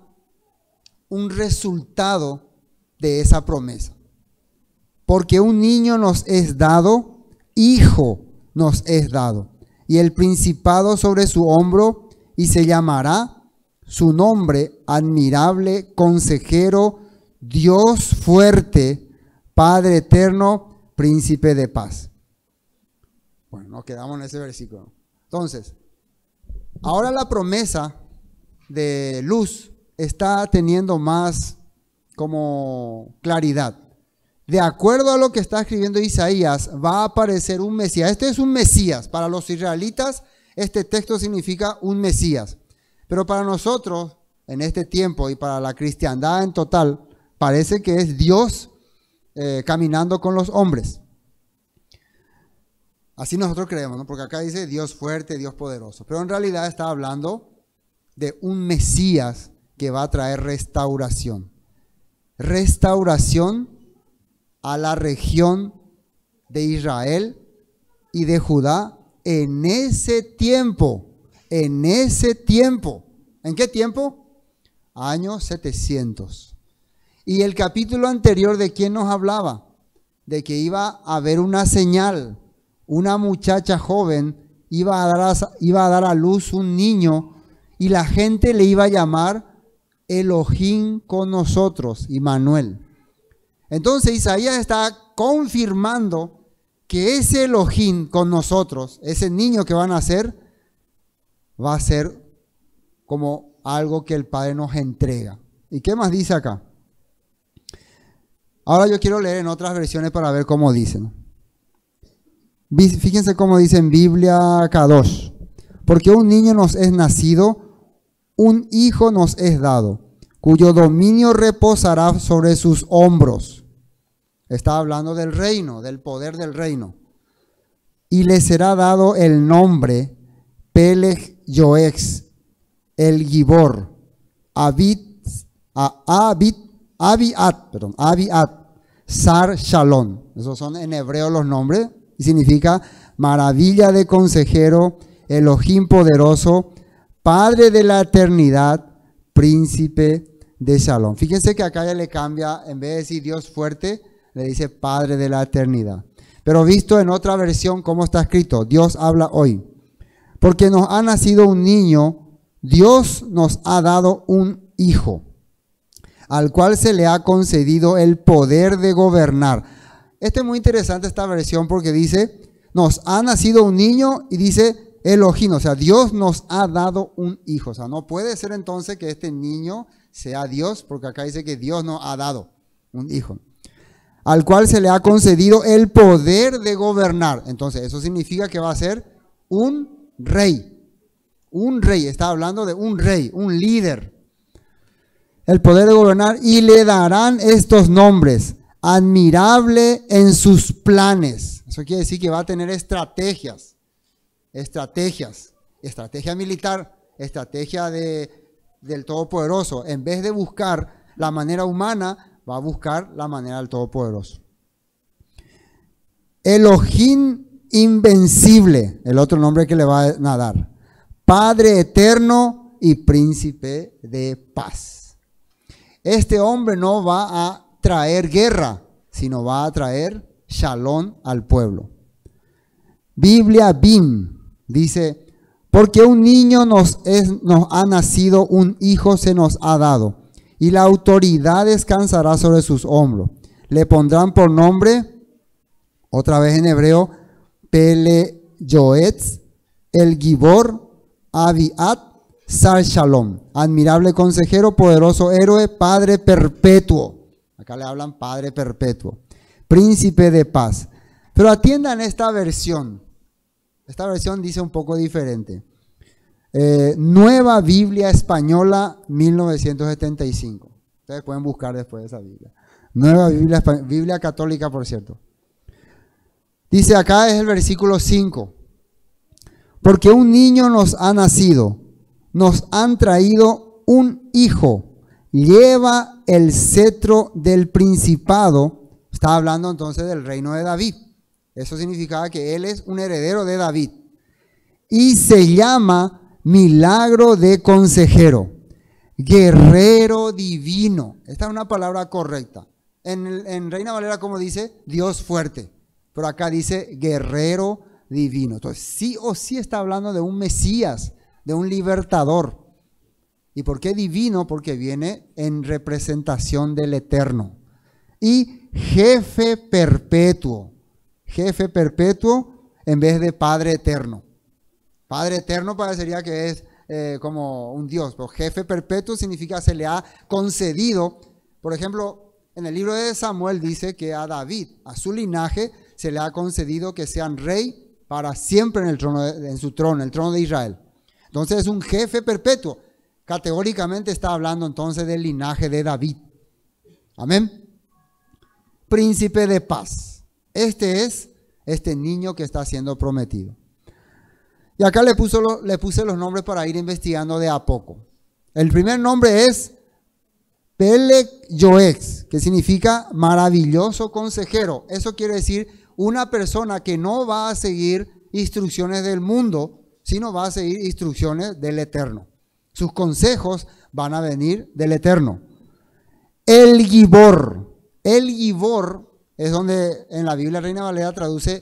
un resultado de esa promesa. Porque un niño nos es dado, hijo nos es dado, y el principado sobre su hombro, y se llamará su nombre admirable, consejero, Dios fuerte, Padre eterno, príncipe de paz. Bueno, nos quedamos en ese versículo. Entonces, ahora la promesa de luz está teniendo más como claridad. De acuerdo a lo que está escribiendo Isaías, va a aparecer un Mesías. Este es un Mesías. Para los israelitas, este texto significa un Mesías. Pero para nosotros, en este tiempo y para la cristiandad en total, parece que es Dios caminando con los hombres. Así nosotros creemos, ¿no? Porque acá dice Dios fuerte, Dios poderoso. Pero en realidad está hablando de un Mesías que va a traer restauración. Restauración a la región de Israel y de Judá en ese tiempo. En ese tiempo. ¿En qué tiempo? Año 700. Y el capítulo anterior, ¿de quién nos hablaba? De que iba a haber una señal. Una muchacha joven iba a dar a luz un niño y la gente le iba a llamar Elohim con nosotros, Immanuel. Entonces Isaías está confirmando que ese Elohim con nosotros, ese niño que van a nacer, va a ser como algo que el Padre nos entrega. ¿Y qué más dice acá? Ahora yo quiero leer en otras versiones para ver cómo dicen. Fíjense cómo dice en Biblia Kadosh. Porque un niño nos es nacido, un hijo nos es dado, cuyo dominio reposará sobre sus hombros. Está hablando del reino, del poder del reino. Y le será dado el nombre Peleg Yoex, el Gibor, Abiat, Sar Shalom. Esos son en hebreo los nombres. Y significa maravilla de consejero, Elohim poderoso, Padre de la eternidad, príncipe de Shalom. Fíjense que acá ya le cambia, en vez de decir Dios fuerte, le dice Padre de la eternidad. Pero visto en otra versión, ¿cómo está escrito? Dios habla hoy. Porque nos ha nacido un niño, Dios nos ha dado un hijo, al cual se le ha concedido el poder de gobernar. Este es muy interesante esta versión porque dice, nos ha nacido un niño y dice, Elohim, o sea, Dios nos ha dado un hijo. O sea, no puede ser entonces que este niño sea Dios, porque acá dice que Dios nos ha dado un hijo, al cual se le ha concedido el poder de gobernar. Entonces, eso significa que va a ser un rey. Un rey, está hablando de un rey, un líder. El poder de gobernar, y le darán estos nombres: admirable en sus planes. Eso quiere decir que va a tener estrategia militar, estrategia del Todopoderoso. En vez de buscar la manera humana, va a buscar la manera del Todopoderoso. Elohim invencible, el otro nombre que le va a dar. Padre eterno y príncipe de paz. Este hombre no va a traer guerra, sino va a traer shalom al pueblo. Biblia BIM dice: porque un niño nos ha nacido, un hijo se nos ha dado, y la autoridad descansará sobre sus hombros. Le pondrán por nombre, otra vez en hebreo, Pele-Yoetz, el Gibor, Aviat, Sar Shalom, admirable consejero, poderoso héroe, Padre perpetuo. Acá le hablan Padre perpetuo, príncipe de paz. Pero atiendan esta versión. Esta versión dice un poco diferente. Nueva Biblia Española 1975. Ustedes pueden buscar después esa Biblia. Nueva Biblia, Biblia católica, por cierto. Dice acá, es el versículo 5. Porque un niño nos ha nacido, nos han traído un hijo, lleva el cetro del principado. Está hablando entonces del reino de David. Eso significaba que él es un heredero de David. Y se llama milagro de consejero, guerrero divino. Esta es una palabra correcta. En Reina Valera, como dice, Dios fuerte. Pero acá dice guerrero divino. Entonces, sí o sí está hablando de un Mesías, de un libertador. ¿Y por qué divino? Porque viene en representación del Eterno. Y jefe perpetuo. Jefe perpetuo en vez de Padre eterno. Padre eterno parecería que es como un Dios, pero jefe perpetuo significa se le ha concedido. Por ejemplo, en el libro de Samuel dice que a David, a su linaje, se le ha concedido que sean rey para siempre en el trono, en su trono, el trono de Israel. Entonces es un jefe perpetuo. Categóricamente está hablando entonces del linaje de David. Amén. Príncipe de paz. Este es este niño que está siendo prometido. Y acá le puse los nombres para ir investigando de a poco. El primer nombre es Pele-Yoetz, que significa maravilloso consejero. Eso quiere decir una persona que no va a seguir instrucciones del mundo, sino va a seguir instrucciones del Eterno. Sus consejos van a venir del Eterno. El Gibor. El Gibor es donde en la Biblia Reina Valera traduce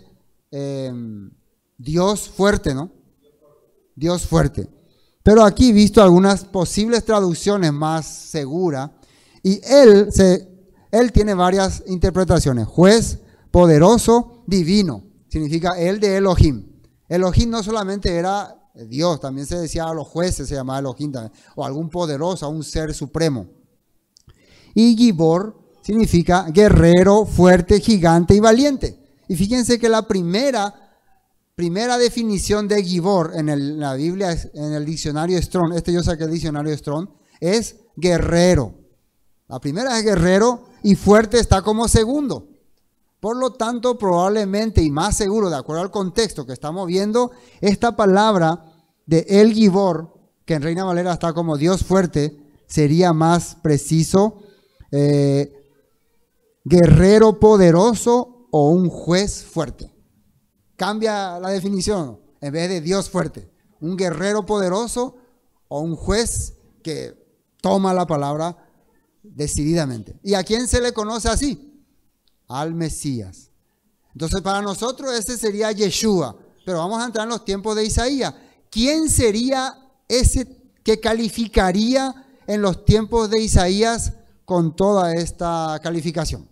Dios fuerte, ¿no? Dios fuerte. Pero aquí he visto algunas posibles traducciones más seguras. Y él tiene varias interpretaciones. Juez, poderoso, divino. Significa el de Elohim. Elohim no solamente era Dios, también se decía a los jueces, se llamaba Elohim también. O algún poderoso, un ser supremo. Y Gibor significa guerrero, fuerte, gigante y valiente. Y fíjense que la primera definición de Gibor en la Biblia, en el diccionario Strong, yo saqué el diccionario Strong, es guerrero. La primera es guerrero y fuerte está como segundo. Por lo tanto, probablemente y más seguro, de acuerdo al contexto que estamos viendo, esta palabra de El Gibor, que en Reina Valera está como Dios fuerte, sería más preciso, guerrero poderoso o un juez fuerte. Cambia la definición, en vez de Dios fuerte, un guerrero poderoso o un juez que toma la palabra decididamente. ¿Y a quién se le conoce así? Al Mesías. Entonces para nosotros ese sería Yeshua, pero vamos a entrar en los tiempos de Isaías. ¿Quién sería ese que calificaría en los tiempos de Isaías con toda esta calificación?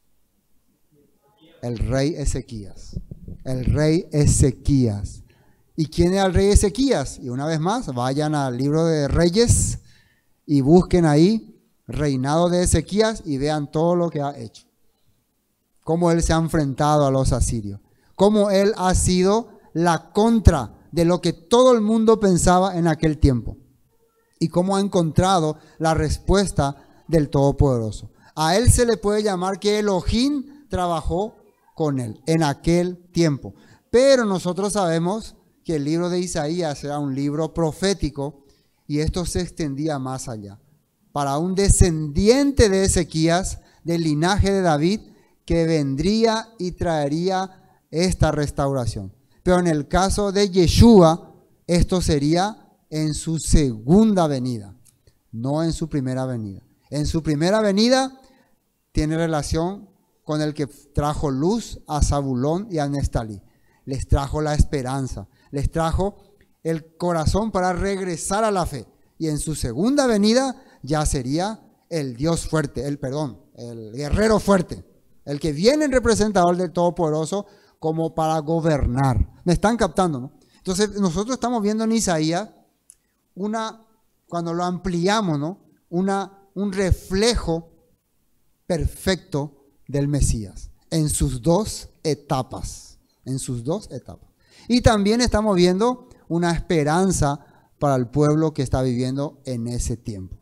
El rey Ezequías. El rey Ezequías. ¿Y quién era el rey Ezequías? Y una vez más, vayan al libro de Reyes y busquen ahí reinado de Ezequías y vean todo lo que ha hecho. Cómo él se ha enfrentado a los asirios. Cómo él ha sido la contra de lo que todo el mundo pensaba en aquel tiempo. Y cómo ha encontrado la respuesta del Todopoderoso. A él se le puede llamar que Elohim trabajó con él en aquel tiempo. Pero nosotros sabemos que el libro de Isaías era un libro profético y esto se extendía más allá. Para un descendiente de Ezequías, del linaje de David, que vendría y traería esta restauración. Pero en el caso de Yeshua, esto sería en su segunda venida, no en su primera venida. En su primera venida tiene relación con el que trajo luz a Zabulón y a Neftalí. Les trajo la esperanza, les trajo el corazón para regresar a la fe. Y en su segunda venida ya sería el Dios fuerte, el guerrero fuerte, el que viene en representador del Todopoderoso como para gobernar. ¿Me están captando, no? Entonces nosotros estamos viendo en Isaías cuando lo ampliamos, ¿no? Un reflejo perfecto del Mesías en sus dos etapas. Y también estamos viendo una esperanza para el pueblo que está viviendo en ese tiempo.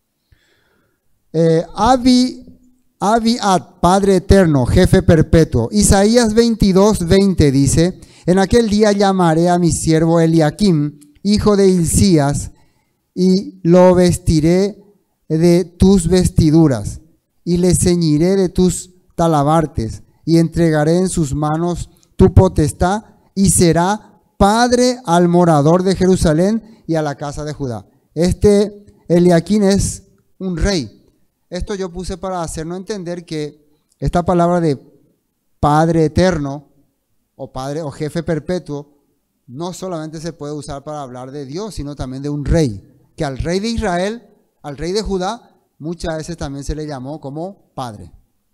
Aviad, Padre eterno, jefe perpetuo. Isaías 22:20 dice: en aquel día llamaré a mi siervo Eliakim, hijo de Hilcías, y lo vestiré de tus vestiduras, y le ceñiré de tus talabartes, y entregaré en sus manos tu potestad, y será padre al morador de Jerusalén y a la casa de Judá. Este Eliakim es un rey. Esto yo puse para hacernos entender que esta palabra de Padre eterno o Padre o jefe perpetuo no solamente se puede usar para hablar de Dios, sino también de un rey. Que al rey de Israel, al rey de Judá, muchas veces también se le llamó como Padre.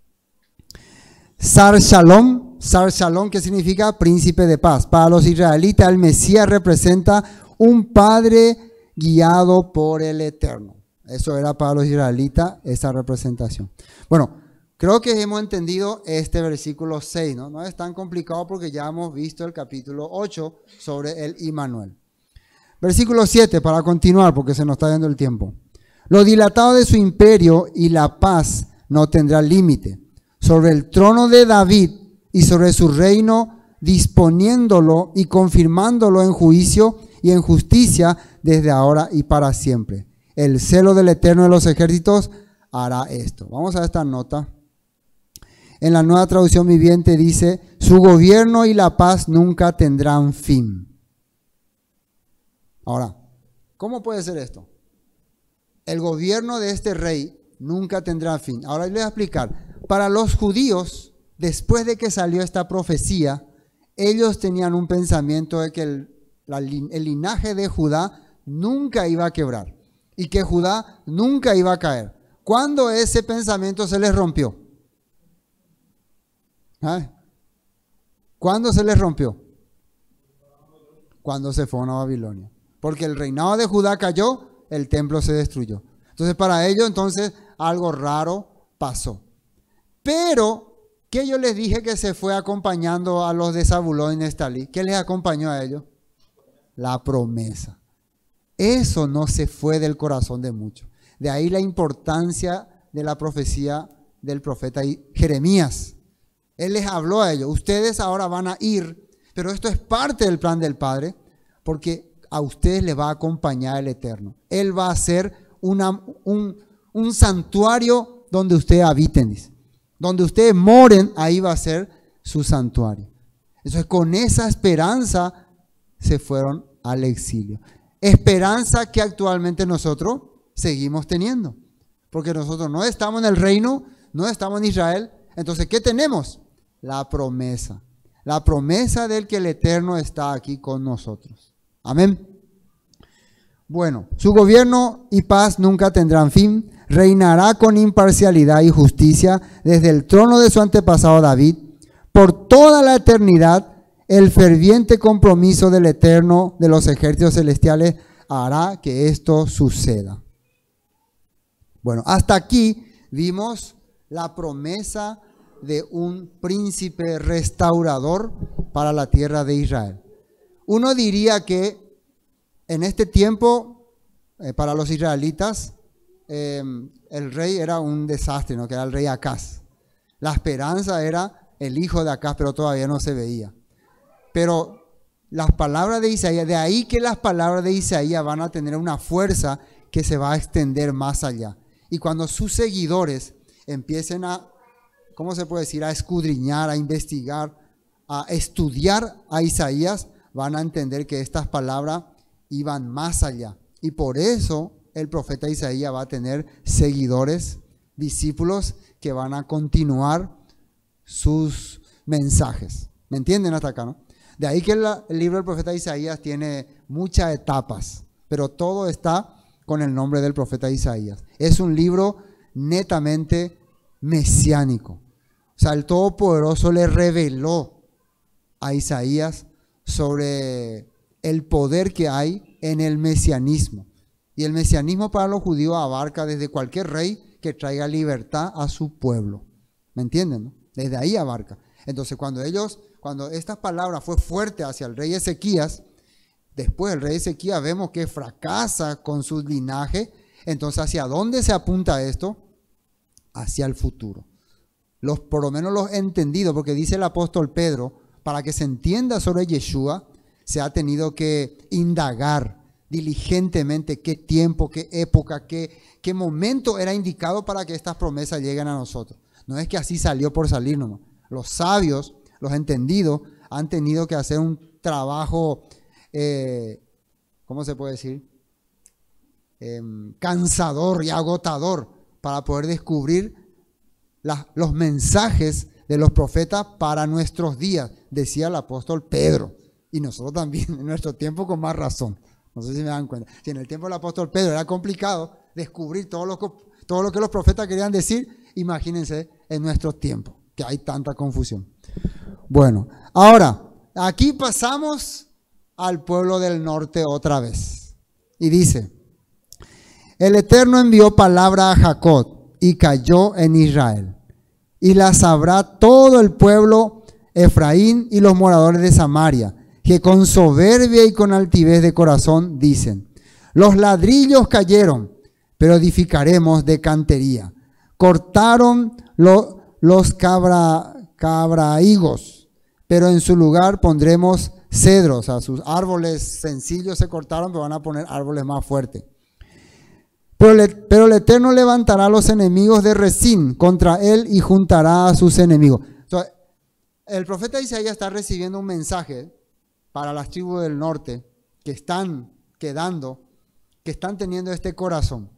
Sar Shalom, que significa príncipe de paz. Para los israelitas, el Mesías representa un Padre guiado por el Eterno. Eso era para los israelitas, esa representación. Bueno, creo que hemos entendido este versículo 6, ¿no? No es tan complicado porque ya hemos visto el capítulo 8 sobre el Immanuel. Versículo 7, para continuar, porque se nos está yendo el tiempo. Lo dilatado de su imperio y la paz no tendrá límite. Sobre el trono de David y sobre su reino, disponiéndolo y confirmándolo en juicio y en justicia desde ahora y para siempre. El celo del Eterno de los ejércitos hará esto. Vamos a esta nota. En la Nueva Traducción Viviente dice: su gobierno y la paz nunca tendrán fin. Ahora, ¿cómo puede ser esto? El gobierno de este rey nunca tendrá fin. Ahora les voy a explicar. Para los judíos, después de que salió esta profecía, ellos tenían un pensamiento de que el linaje de Judá nunca iba a quebrar y que Judá nunca iba a caer. ¿Cuándo ese pensamiento se les rompió? ¿Cuándo se les rompió? Cuando se fueron a Babilonia. Porque el reinado de Judá cayó, el templo se destruyó. Entonces para ellos entonces algo raro pasó. Pero, ¿qué yo les dije que se fue acompañando a los de Zabulón y Neftalí? ¿Qué les acompañó a ellos? La promesa. Eso no se fue del corazón de muchos. De ahí la importancia de la profecía del profeta Jeremías. Él les habló a ellos: ustedes ahora van a ir, pero esto es parte del plan del Padre, porque a ustedes les va a acompañar el Eterno. Él va a hacer un santuario donde ustedes habiten, dice. Donde ustedes moren, ahí va a ser su santuario. Entonces, con esa esperanza se fueron al exilio. Esperanza que actualmente nosotros seguimos teniendo. Porque nosotros no estamos en el reino, no estamos en Israel. Entonces, ¿qué tenemos? La promesa. La promesa del que el Eterno está aquí con nosotros. Amén. Bueno, su gobierno y paz nunca tendrán fin. Reinará con imparcialidad y justicia desde el trono de su antepasado David por toda la eternidad. el ferviente compromiso del Eterno de los ejércitos celestiales hará que esto suceda. Bueno, hasta aquí vimos la promesa de un príncipe restaurador para la tierra de Israel. Uno diría que en este tiempo, para los israelitas, el rey era un desastre, ¿no? Que era el rey Acaz. La esperanza era el hijo de Acaz, pero todavía no se veía. Pero las palabras de Isaías, de ahí que las palabras de Isaías van a tener una fuerza que se va a extender más allá. Y cuando sus seguidores empiecen a, ¿cómo se puede decir?, a escudriñar, a investigar, a estudiar a Isaías, van a entender que estas palabras iban más allá. Y por eso el profeta Isaías va a tener seguidores, discípulos que van a continuar sus mensajes. ¿Me entienden hasta acá, no? De ahí que el libro del profeta Isaías tiene muchas etapas, pero todo está con el nombre del profeta Isaías. Es un libro netamente mesiánico. O sea, el Todopoderoso le reveló a Isaías sobre el poder que hay en el mesianismo. Y el mesianismo para los judíos abarca desde cualquier rey que traiga libertad a su pueblo. ¿Me entienden, no? Desde ahí abarca. Entonces, cuando estas palabras fue fuerte hacia el rey Ezequías, después el rey Ezequías vemos que fracasa con su linaje. Entonces, ¿hacia dónde se apunta esto? Hacia el futuro. Por lo menos los entendidos, porque dice el apóstol Pedro, para que se entienda sobre Yeshua, se ha tenido que indagar diligentemente qué tiempo, qué época, qué momento era indicado para que estas promesas lleguen a nosotros. No es que así salió por salir, no. Los sabios, los entendidos, han tenido que hacer un trabajo, ¿cómo se puede decir? Cansador y agotador para poder descubrir los mensajes de los profetas para nuestros días, decía el apóstol Pedro. Y nosotros también, en nuestro tiempo, con más razón. No sé si me dan cuenta. Si en el tiempo del apóstol Pedro era complicado descubrir todo lo que los profetas querían decir, imagínense en nuestros tiempos, que hay tanta confusión. Bueno, ahora, aquí pasamos al pueblo del norte otra vez. Y dice, el Eterno envió palabra a Jacob y cayó en Israel. Y la sabrá todo el pueblo Efraín y los moradores de Samaria, que con soberbia y con altivez de corazón dicen, los ladrillos cayeron, pero edificaremos de cantería. Cortaron los cabrahigos, pero en su lugar pondremos cedros. O sea, sus árboles sencillos se cortaron, pero van a poner árboles más fuertes. Pero el Eterno levantará a los enemigos de Rezín contra él y juntará a sus enemigos. Entonces, el profeta Isaías está recibiendo un mensaje para las tribus del norte que están quedando, que están teniendo este corazón.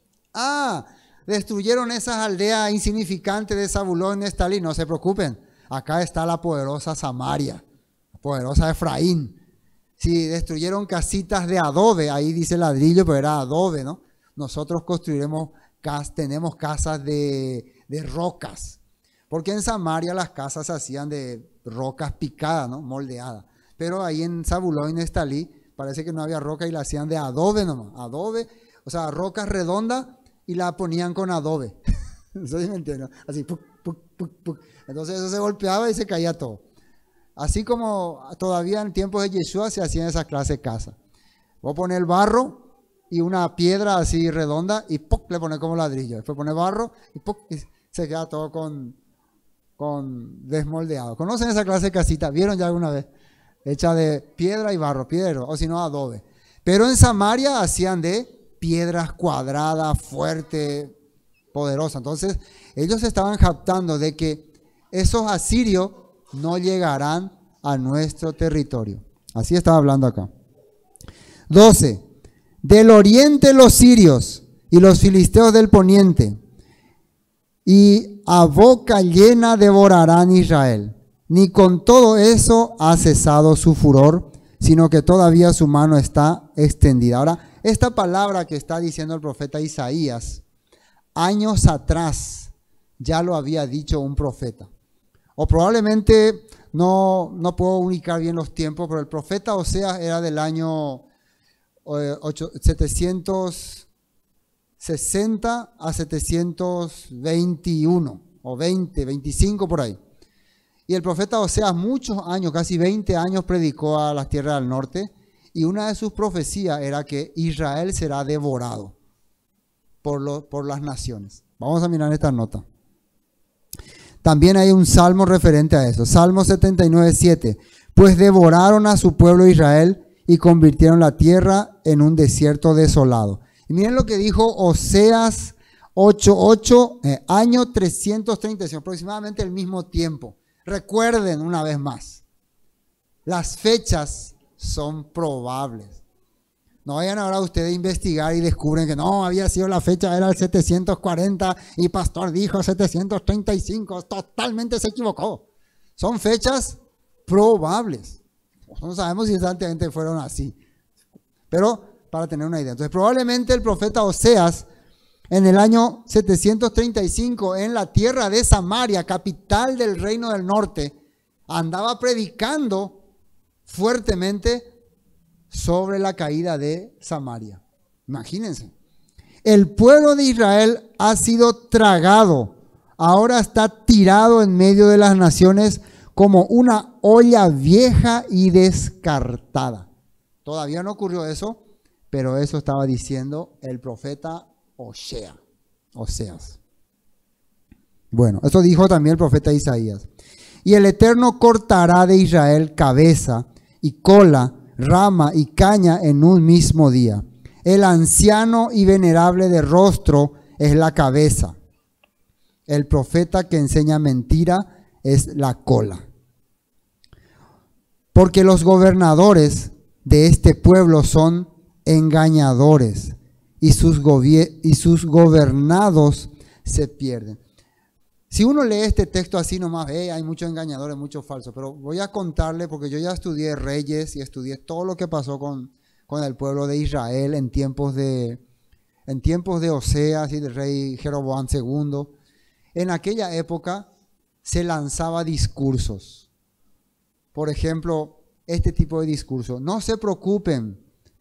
Destruyeron esas aldeas insignificantes de Zabulón y Neftalí. No se preocupen, acá está la poderosa Samaria, la poderosa Efraín. Si destruyeron casitas de adobe, ahí dice ladrillo, pero era adobe, ¿no? Nosotros tenemos casas de rocas, porque en Samaria las casas se hacían de rocas picadas, ¿no? Moldeadas. Pero ahí en Zabulón y Neftalí parece que no había roca y la hacían de adobe nomás. Adobe, o sea, rocas redondas y la ponían con adobe. ¿Sí me entienden? Así, puc, puc, puc, puc. Entonces eso se golpeaba y se caía todo. Así como todavía en tiempos de Yeshua se hacían esas clases de casas. Voy a poner el barro y una piedra así redonda y ¡puc! Le pone como ladrillo. Después pone barro y ¡puc! Y se queda todo con desmoldeado. ¿Conocen esa clase de casita? ¿Vieron ya alguna vez? Hecha de piedra y barro, o si no adobe. Pero en Samaria hacían de piedras cuadradas, fuertes, poderosas. Entonces ellos estaban jactando de que esos asirios no llegarán a nuestro territorio. Así estaba hablando acá. 12. Del oriente los sirios y los filisteos del poniente, y a boca llena devorarán Israel. Ni con todo eso ha cesado su furor, sino que todavía su mano está extendida. Ahora, esta palabra que está diciendo el profeta Isaías, años atrás ya lo había dicho un profeta. O probablemente no puedo ubicar bien los tiempos, pero el profeta Oseas era del año 760 a 721, o 20, 25 por ahí. Y el profeta Oseas muchos años, casi 20 años, predicó a las tierras del norte, y una de sus profecías era que Israel será devorado por las naciones. Vamos a mirar esta nota. También hay un salmo referente a eso. Salmo 79:7. Pues devoraron a su pueblo Israel y convirtieron la tierra en un desierto desolado. Y miren lo que dijo Oseas 8:8, año 335, aproximadamente el mismo tiempo. Recuerden una vez más, las fechas son probables. No vayan ahora ustedes a investigar y descubren que no, había sido la fecha, era el 740 y pastor dijo 735, totalmente se equivocó. Son fechas probables. No sabemos si exactamente fueron así, pero para tener una idea. Entonces probablemente el profeta Oseas en el año 735 en la tierra de Samaria, capital del reino del norte, andaba predicando fuertemente sobre la caída de Samaria. Imagínense. El pueblo de Israel ha sido tragado. Ahora está tirado en medio de las naciones como una olla vieja y descartada. Todavía no ocurrió eso, pero eso estaba diciendo el profeta Oseas. Bueno, eso dijo también el profeta Isaías. Y el Eterno cortará de Israel cabeza y cola, rama y caña en un mismo día. El anciano y venerable de rostro es la cabeza. El profeta que enseña mentira es la cola. Porque los gobernadores de este pueblo son engañadores y sus gobernados se pierden. Si uno lee este texto así nomás, hay muchos engañadores, muchos falsos, pero voy a contarle, porque yo ya estudié Reyes y estudié todo lo que pasó con el pueblo de Israel en tiempos de Oseas y del rey Jeroboam II. En aquella época se lanzaba discursos. Por ejemplo, este tipo de discurso: no se preocupen,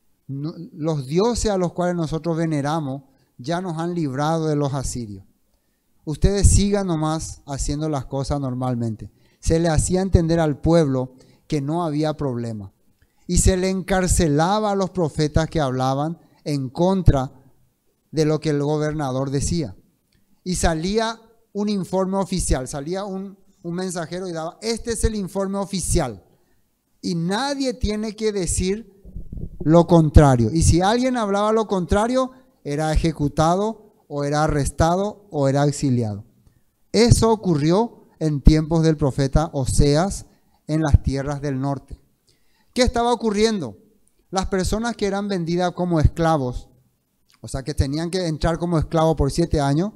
los dioses a los cuales nosotros veneramos ya nos han librado de los asirios. Ustedes sigan nomás haciendo las cosas normalmente. Se le hacía entender al pueblo que no había problema. Y se le encarcelaba a los profetas que hablaban en contra de lo que el gobernador decía. Y salía un informe oficial, salía un mensajero y daba: este es el informe oficial. Y nadie tiene que decir lo contrario. Y si alguien hablaba lo contrario, era ejecutado, o era arrestado, o era exiliado. Eso ocurrió en tiempos del profeta Oseas en las tierras del norte. ¿Qué estaba ocurriendo? Las personas que eran vendidas como esclavos, o sea que tenían que entrar como esclavos por 7 años,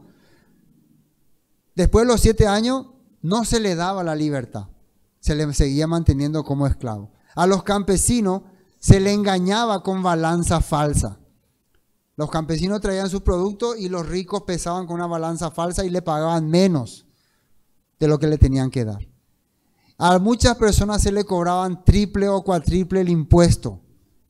después de los 7 años no se le daba la libertad, se le seguía manteniendo como esclavo. A los campesinos se le engañaba con balanza falsa. Los campesinos traían sus productos y los ricos pesaban con una balanza falsa y le pagaban menos de lo que le tenían que dar. A muchas personas se le cobraban triple o cuatriple el impuesto.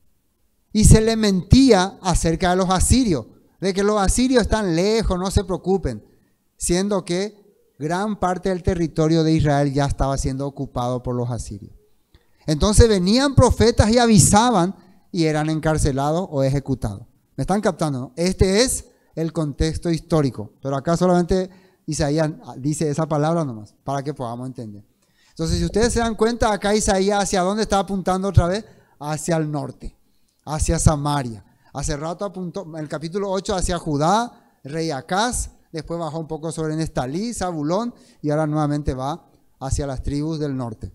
Y se le mentía acerca de los asirios, de que los asirios están lejos, no se preocupen, siendo que gran parte del territorio de Israel ya estaba siendo ocupado por los asirios. Entonces venían profetas y avisaban y eran encarcelados o ejecutados. ¿Me están captando, no? Este es el contexto histórico, pero acá solamente Isaías dice esa palabra nomás, para que podamos entender. Entonces, si ustedes se dan cuenta, acá Isaías, ¿hacia dónde está apuntando otra vez? Hacia el norte, hacia Samaria. Hace rato apuntó, en el capítulo 8, hacia Judá, rey Acaz, después bajó un poco sobre Neftalí, Zabulón, y ahora nuevamente va hacia las tribus del norte.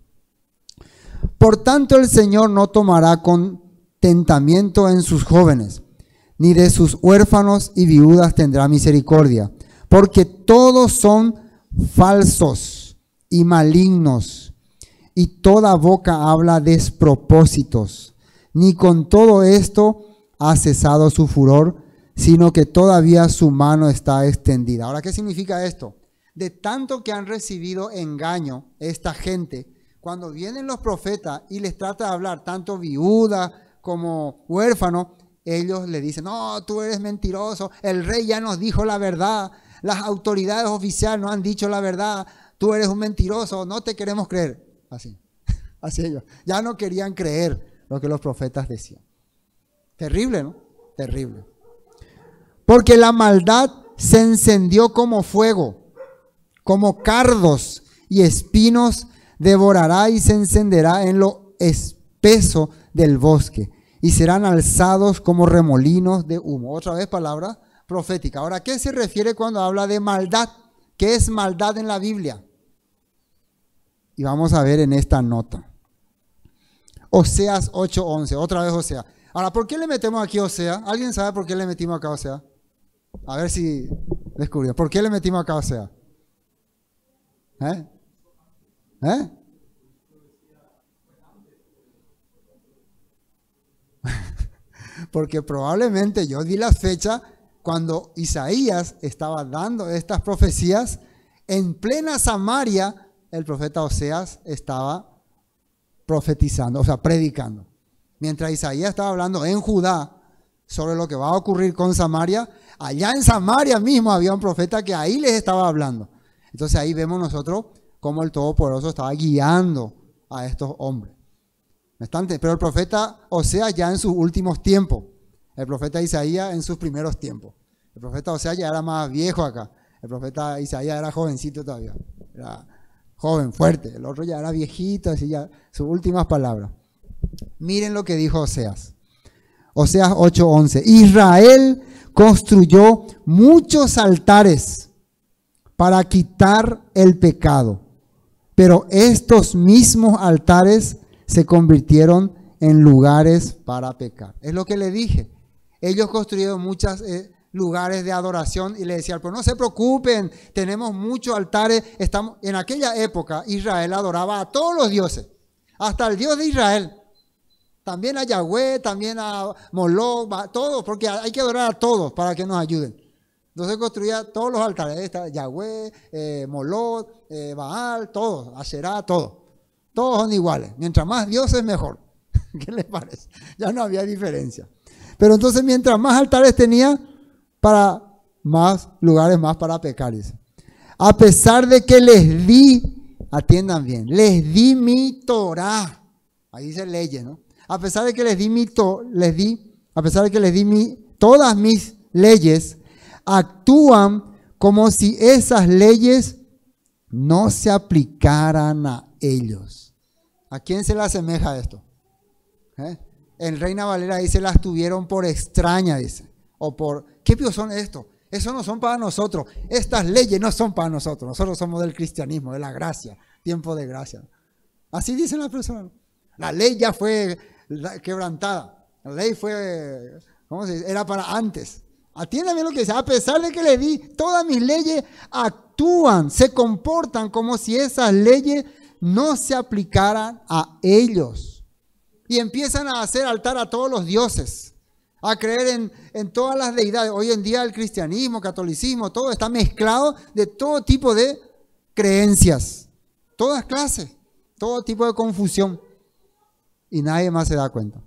Por tanto, el Señor no tomará contentamiento en sus jóvenes, ni de sus huérfanos y viudas tendrá misericordia, porque todos son falsos y malignos, y toda boca habla despropósitos. Ni con todo esto ha cesado su furor, sino que todavía su mano está extendida. Ahora, ¿qué significa esto? De tanto que han recibido engaño esta gente, Cuando vienen los profetas y les trata de hablar, tanto viuda como huérfano, ellos le dicen, no, tú eres mentiroso, el rey ya nos dijo la verdad, las autoridades oficiales nos han dicho la verdad, tú eres un mentiroso, no te queremos creer. Así, así ellos. Ya no querían creer lo que los profetas decían. Terrible, ¿no? Terrible. Porque la maldad se encendió como fuego, como cardos y espinos devorará y se encenderá en lo espeso del bosque y serán alzados como remolinos de humo. Otra vez palabra profética. Ahora, ¿a qué se refiere cuando habla de maldad? ¿Qué es maldad en la Biblia? Y vamos a ver en esta nota. Oseas 8:11, otra vez Oseas. Ahora, ¿por qué le metemos aquí Oseas? ¿Alguien sabe por qué le metimos acá Oseas? A ver si descubrió. ¿Por qué le metimos acá Oseas? Porque probablemente yo di la fecha cuando Isaías estaba dando estas profecías. En plena Samaria, el profeta Oseas estaba profetizando, o sea, predicando. Mientras Isaías estaba hablando en Judá sobre lo que va a ocurrir con Samaria, allá en Samaria mismo había un profeta que ahí les estaba hablando. Entonces ahí vemos nosotros cómo el Todopoderoso estaba guiando a estos hombres. Pero el profeta Oseas ya en sus últimos tiempos, el profeta Isaías en sus primeros tiempos. El profeta Oseas ya era más viejo acá, el profeta Isaías era jovencito todavía, era joven, fuerte, el otro ya era viejito, así ya sus últimas palabras. Miren lo que dijo Oseas. Oseas 8:11. Israel construyó muchos altares para quitar el pecado, pero estos mismos altares se convirtieron en lugares para pecar. Es lo que le dije. Ellos construyeron muchos lugares de adoración y le decían, pues no se preocupen, tenemos muchos altares. En aquella época Israel adoraba a todos los dioses, hasta el Dios de Israel. También a Yahweh, también a Moloch, a todos, porque hay que adorar a todos para que nos ayuden. Entonces construía todos los altares, Yahweh, Moloch, Baal, todos, Asherá, todos. Todos son iguales. Mientras más dioses, mejor. ¿Qué les parece? Ya no había diferencia. Pero entonces, mientras más altares tenía, para más lugares más para pecar. Dice. A pesar de que les di, atiendan bien, les di mi Torah. Ahí dice leyes, ¿no? A pesar de que les di todas mis leyes, actúan como si esas leyes no se aplicaran a ellos. ¿A quién se le asemeja esto? En Reina Valera dice, las tuvieron por extraña, dice. O por, ¿qué píos son estos? Eso no son para nosotros. Estas leyes no son para nosotros. Nosotros somos del cristianismo, de la gracia, tiempo de gracia. Así dicen las personas. La ley ya fue quebrantada. La ley fue, ¿cómo se dice? Era para antes. Atiéndame lo que dice. A pesar de que le di todas mis leyes, actúan, se comportan como si esas leyes no se aplicaran a ellos. Y empiezan a hacer altar a todos los dioses, a creer en todas las deidades. Hoy en día el cristianismo, catolicismo, todo está mezclado de todo tipo de creencias, todas clases, todo tipo de confusión. Y nadie más se da cuenta.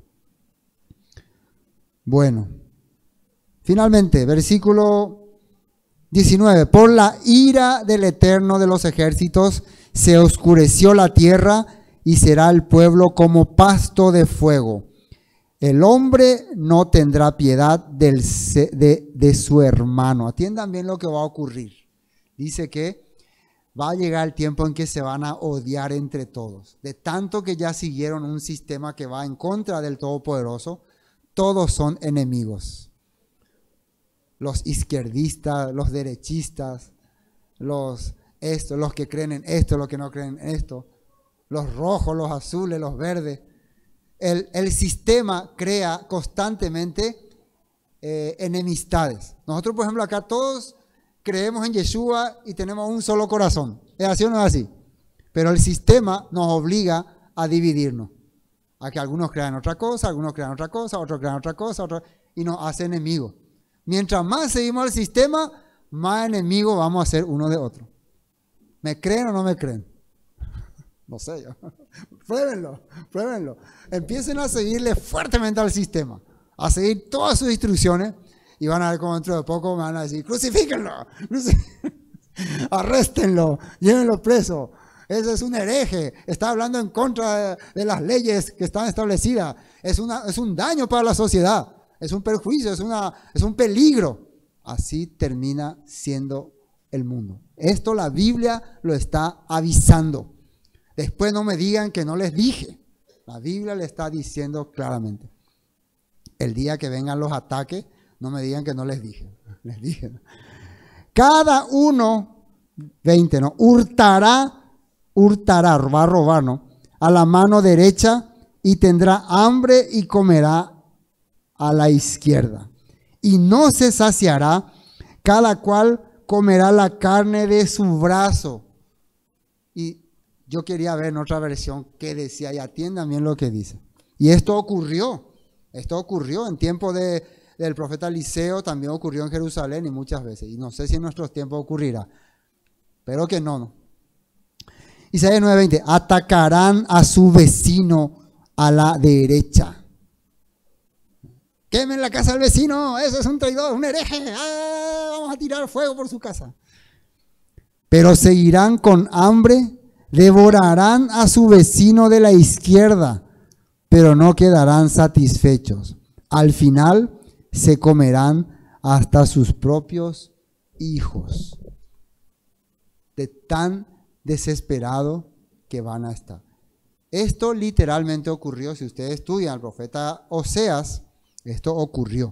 Bueno, finalmente, versículo 19. Por la ira del Eterno de los ejércitos se oscureció la tierra y será el pueblo como pasto de fuego. El hombre no tendrá piedad de su hermano. Atiendan bien lo que va a ocurrir. Dice que va a llegar el tiempo en que se van a odiar entre todos. De tanto que ya siguieron un sistema que va en contra del Todopoderoso, todos son enemigos. Los izquierdistas, los derechistas, los que creen en esto, los que no creen en esto, los rojos, los azules, los verdes. El sistema crea constantemente enemistades. Nosotros, por ejemplo, acá todos creemos en Yeshua y tenemos un solo corazón. ¿Es así o no es así? Pero el sistema nos obliga a dividirnos. A que algunos crean otra cosa, algunos crean otra cosa, otros crean otra cosa, y nos hace enemigos. Mientras más seguimos el sistema, más enemigos vamos a ser uno de otro. ¿Me creen o no me creen? No sé yo. Pruébenlo, pruébenlo. Empiecen a seguirle fuertemente al sistema, a seguir todas sus instrucciones y van a ver cómo dentro de poco me van a decir, crucifíquenlo, arréstenlo, llévenlo preso. Ese es un hereje, está hablando en contra de las leyes que están establecidas. Es un daño para la sociedad, es un perjuicio, es un peligro. Así termina siendo el mundo. Esto la Biblia lo está avisando. Después no me digan que no les dije. La Biblia le está diciendo claramente. El día que vengan los ataques, no me digan que no les dije. Les dije. Cada uno, 20, ¿no? Hurtará, va a robar, ¿no? A la mano derecha y tendrá hambre y comerá a la izquierda. Y no se saciará, cada cual comerá la carne de su brazo. Y yo quería ver en otra versión qué decía, y atiendan bien lo que dice. Y esto ocurrió en tiempo del profeta Eliseo, también ocurrió en Jerusalén y muchas veces. Y no sé si en nuestros tiempos ocurrirá, pero que no. Isaías 9:20, atacarán a su vecino a la derecha. Quemen la casa del vecino, eso es un traidor, un hereje, vamos a tirar fuego por su casa. Pero seguirán con hambre, devorarán a su vecino de la izquierda, pero no quedarán satisfechos. Al final se comerán hasta sus propios hijos. De tan desesperado que van a estar. Esto literalmente ocurrió, si ustedes estudian al profeta Oseas, esto ocurrió.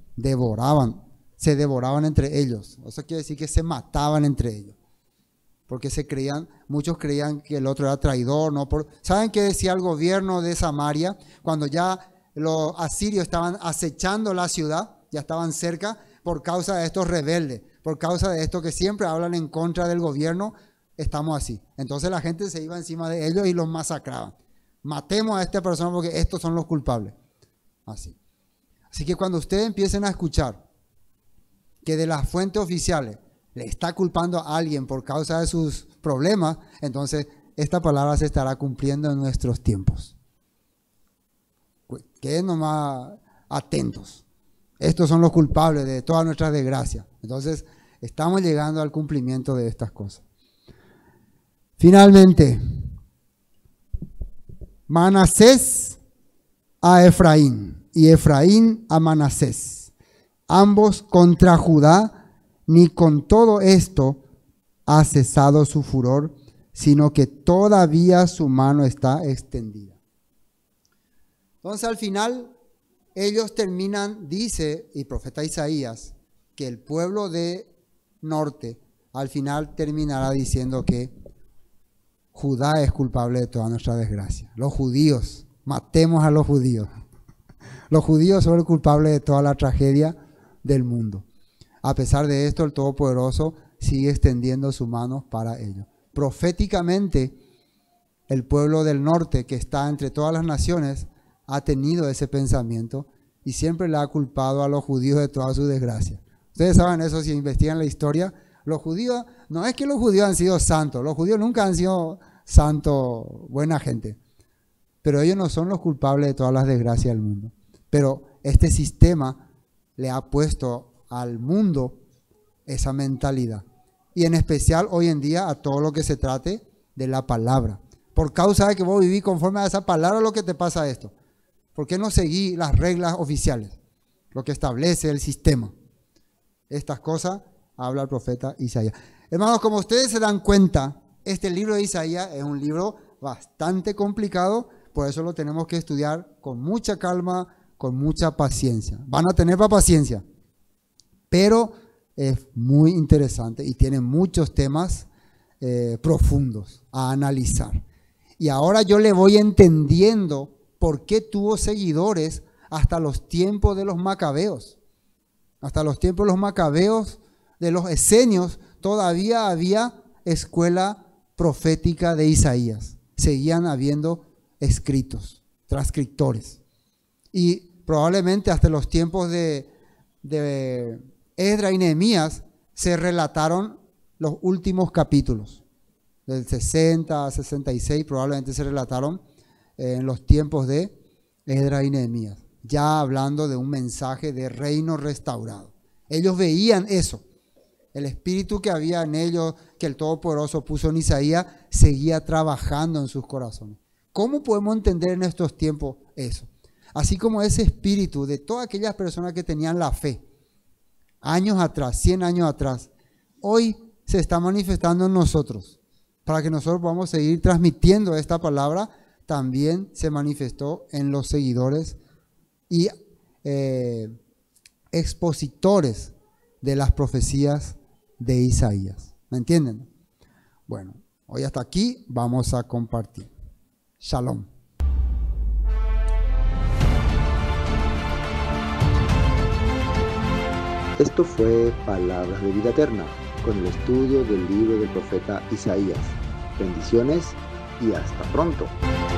Se devoraban entre ellos. Eso quiere decir que se mataban entre ellos. Porque muchos creían que el otro era traidor. ¿Saben qué decía el gobierno de Samaria? Cuando ya los asirios estaban acechando la ciudad, ya estaban cerca, por causa de estos rebeldes, por causa de estos que siempre hablan en contra del gobierno, estamos así. Entonces la gente se iba encima de ellos y los masacraban. Matemos a esta persona porque estos son los culpables. Así. Así que cuando ustedes empiecen a escuchar que de las fuentes oficiales le está culpando a alguien por causa de sus problemas, entonces esta palabra se estará cumpliendo en nuestros tiempos. Queden nomás atentos. Estos son los culpables de todas nuestras desgracias. Entonces estamos llegando al cumplimiento de estas cosas. Finalmente, Manasés a Efraín y Efraín a Manasés, ambos contra Judá, ni con todo esto ha cesado su furor, sino que todavía su mano está extendida. Entonces al final ellos terminan, dice el profeta Isaías, que el pueblo de norte al final terminará diciendo que Judá es culpable de toda nuestra desgracia. Los judíos, matemos a los judíos. Los judíos son los culpables de toda la tragedia del mundo. A pesar de esto, el Todopoderoso sigue extendiendo sus manos para ellos. Proféticamente, el pueblo del norte, que está entre todas las naciones, ha tenido ese pensamiento y siempre le ha culpado a los judíos de toda su desgracia. Ustedes saben eso si investigan la historia. Los judíos, no es que los judíos han sido santos, los judíos nunca han sido santos, buena gente, pero ellos no son los culpables de todas las desgracias del mundo. Pero este sistema le ha puesto al mundo esa mentalidad. Y en especial hoy en día a todo lo que se trate de la palabra. Por causa de que vos vivís conforme a esa palabra, lo que te pasa esto. ¿Por qué no seguís las reglas oficiales? Lo que establece el sistema. Estas cosas habla el profeta Isaías. Hermanos, como ustedes se dan cuenta, este libro de Isaías es un libro bastante complicado, por eso lo tenemos que estudiar con mucha calma, con mucha paciencia. Van a tener paciencia, pero es muy interesante y tiene muchos temas profundos a analizar. Y ahora yo le voy entendiendo por qué tuvo seguidores hasta los tiempos de los macabeos. Hasta los tiempos de los macabeos, de los esenios, todavía había escuela profética de Isaías. Seguían habiendo escritos, transcriptores. Y probablemente hasta los tiempos de Esdras y Nehemías se relataron los últimos capítulos. del 60 a 66 probablemente se relataron en los tiempos de Esdras y Nehemías, ya hablando de un mensaje de reino restaurado. Ellos veían eso, el espíritu que había en ellos, que el Todopoderoso puso en Isaías, seguía trabajando en sus corazones. ¿Cómo podemos entender en estos tiempos eso? Así como ese espíritu de todas aquellas personas que tenían la fe, años atrás, 100 años atrás, hoy se está manifestando en nosotros. Para que nosotros podamos seguir transmitiendo esta palabra, también se manifestó en los seguidores y expositores de las profecías de Isaías. ¿Me entienden? Bueno, hoy hasta aquí vamos a compartir. Shalom. Esto fue Palabras de Vida Eterna, con el estudio del libro del profeta Isaías. Bendiciones y hasta pronto.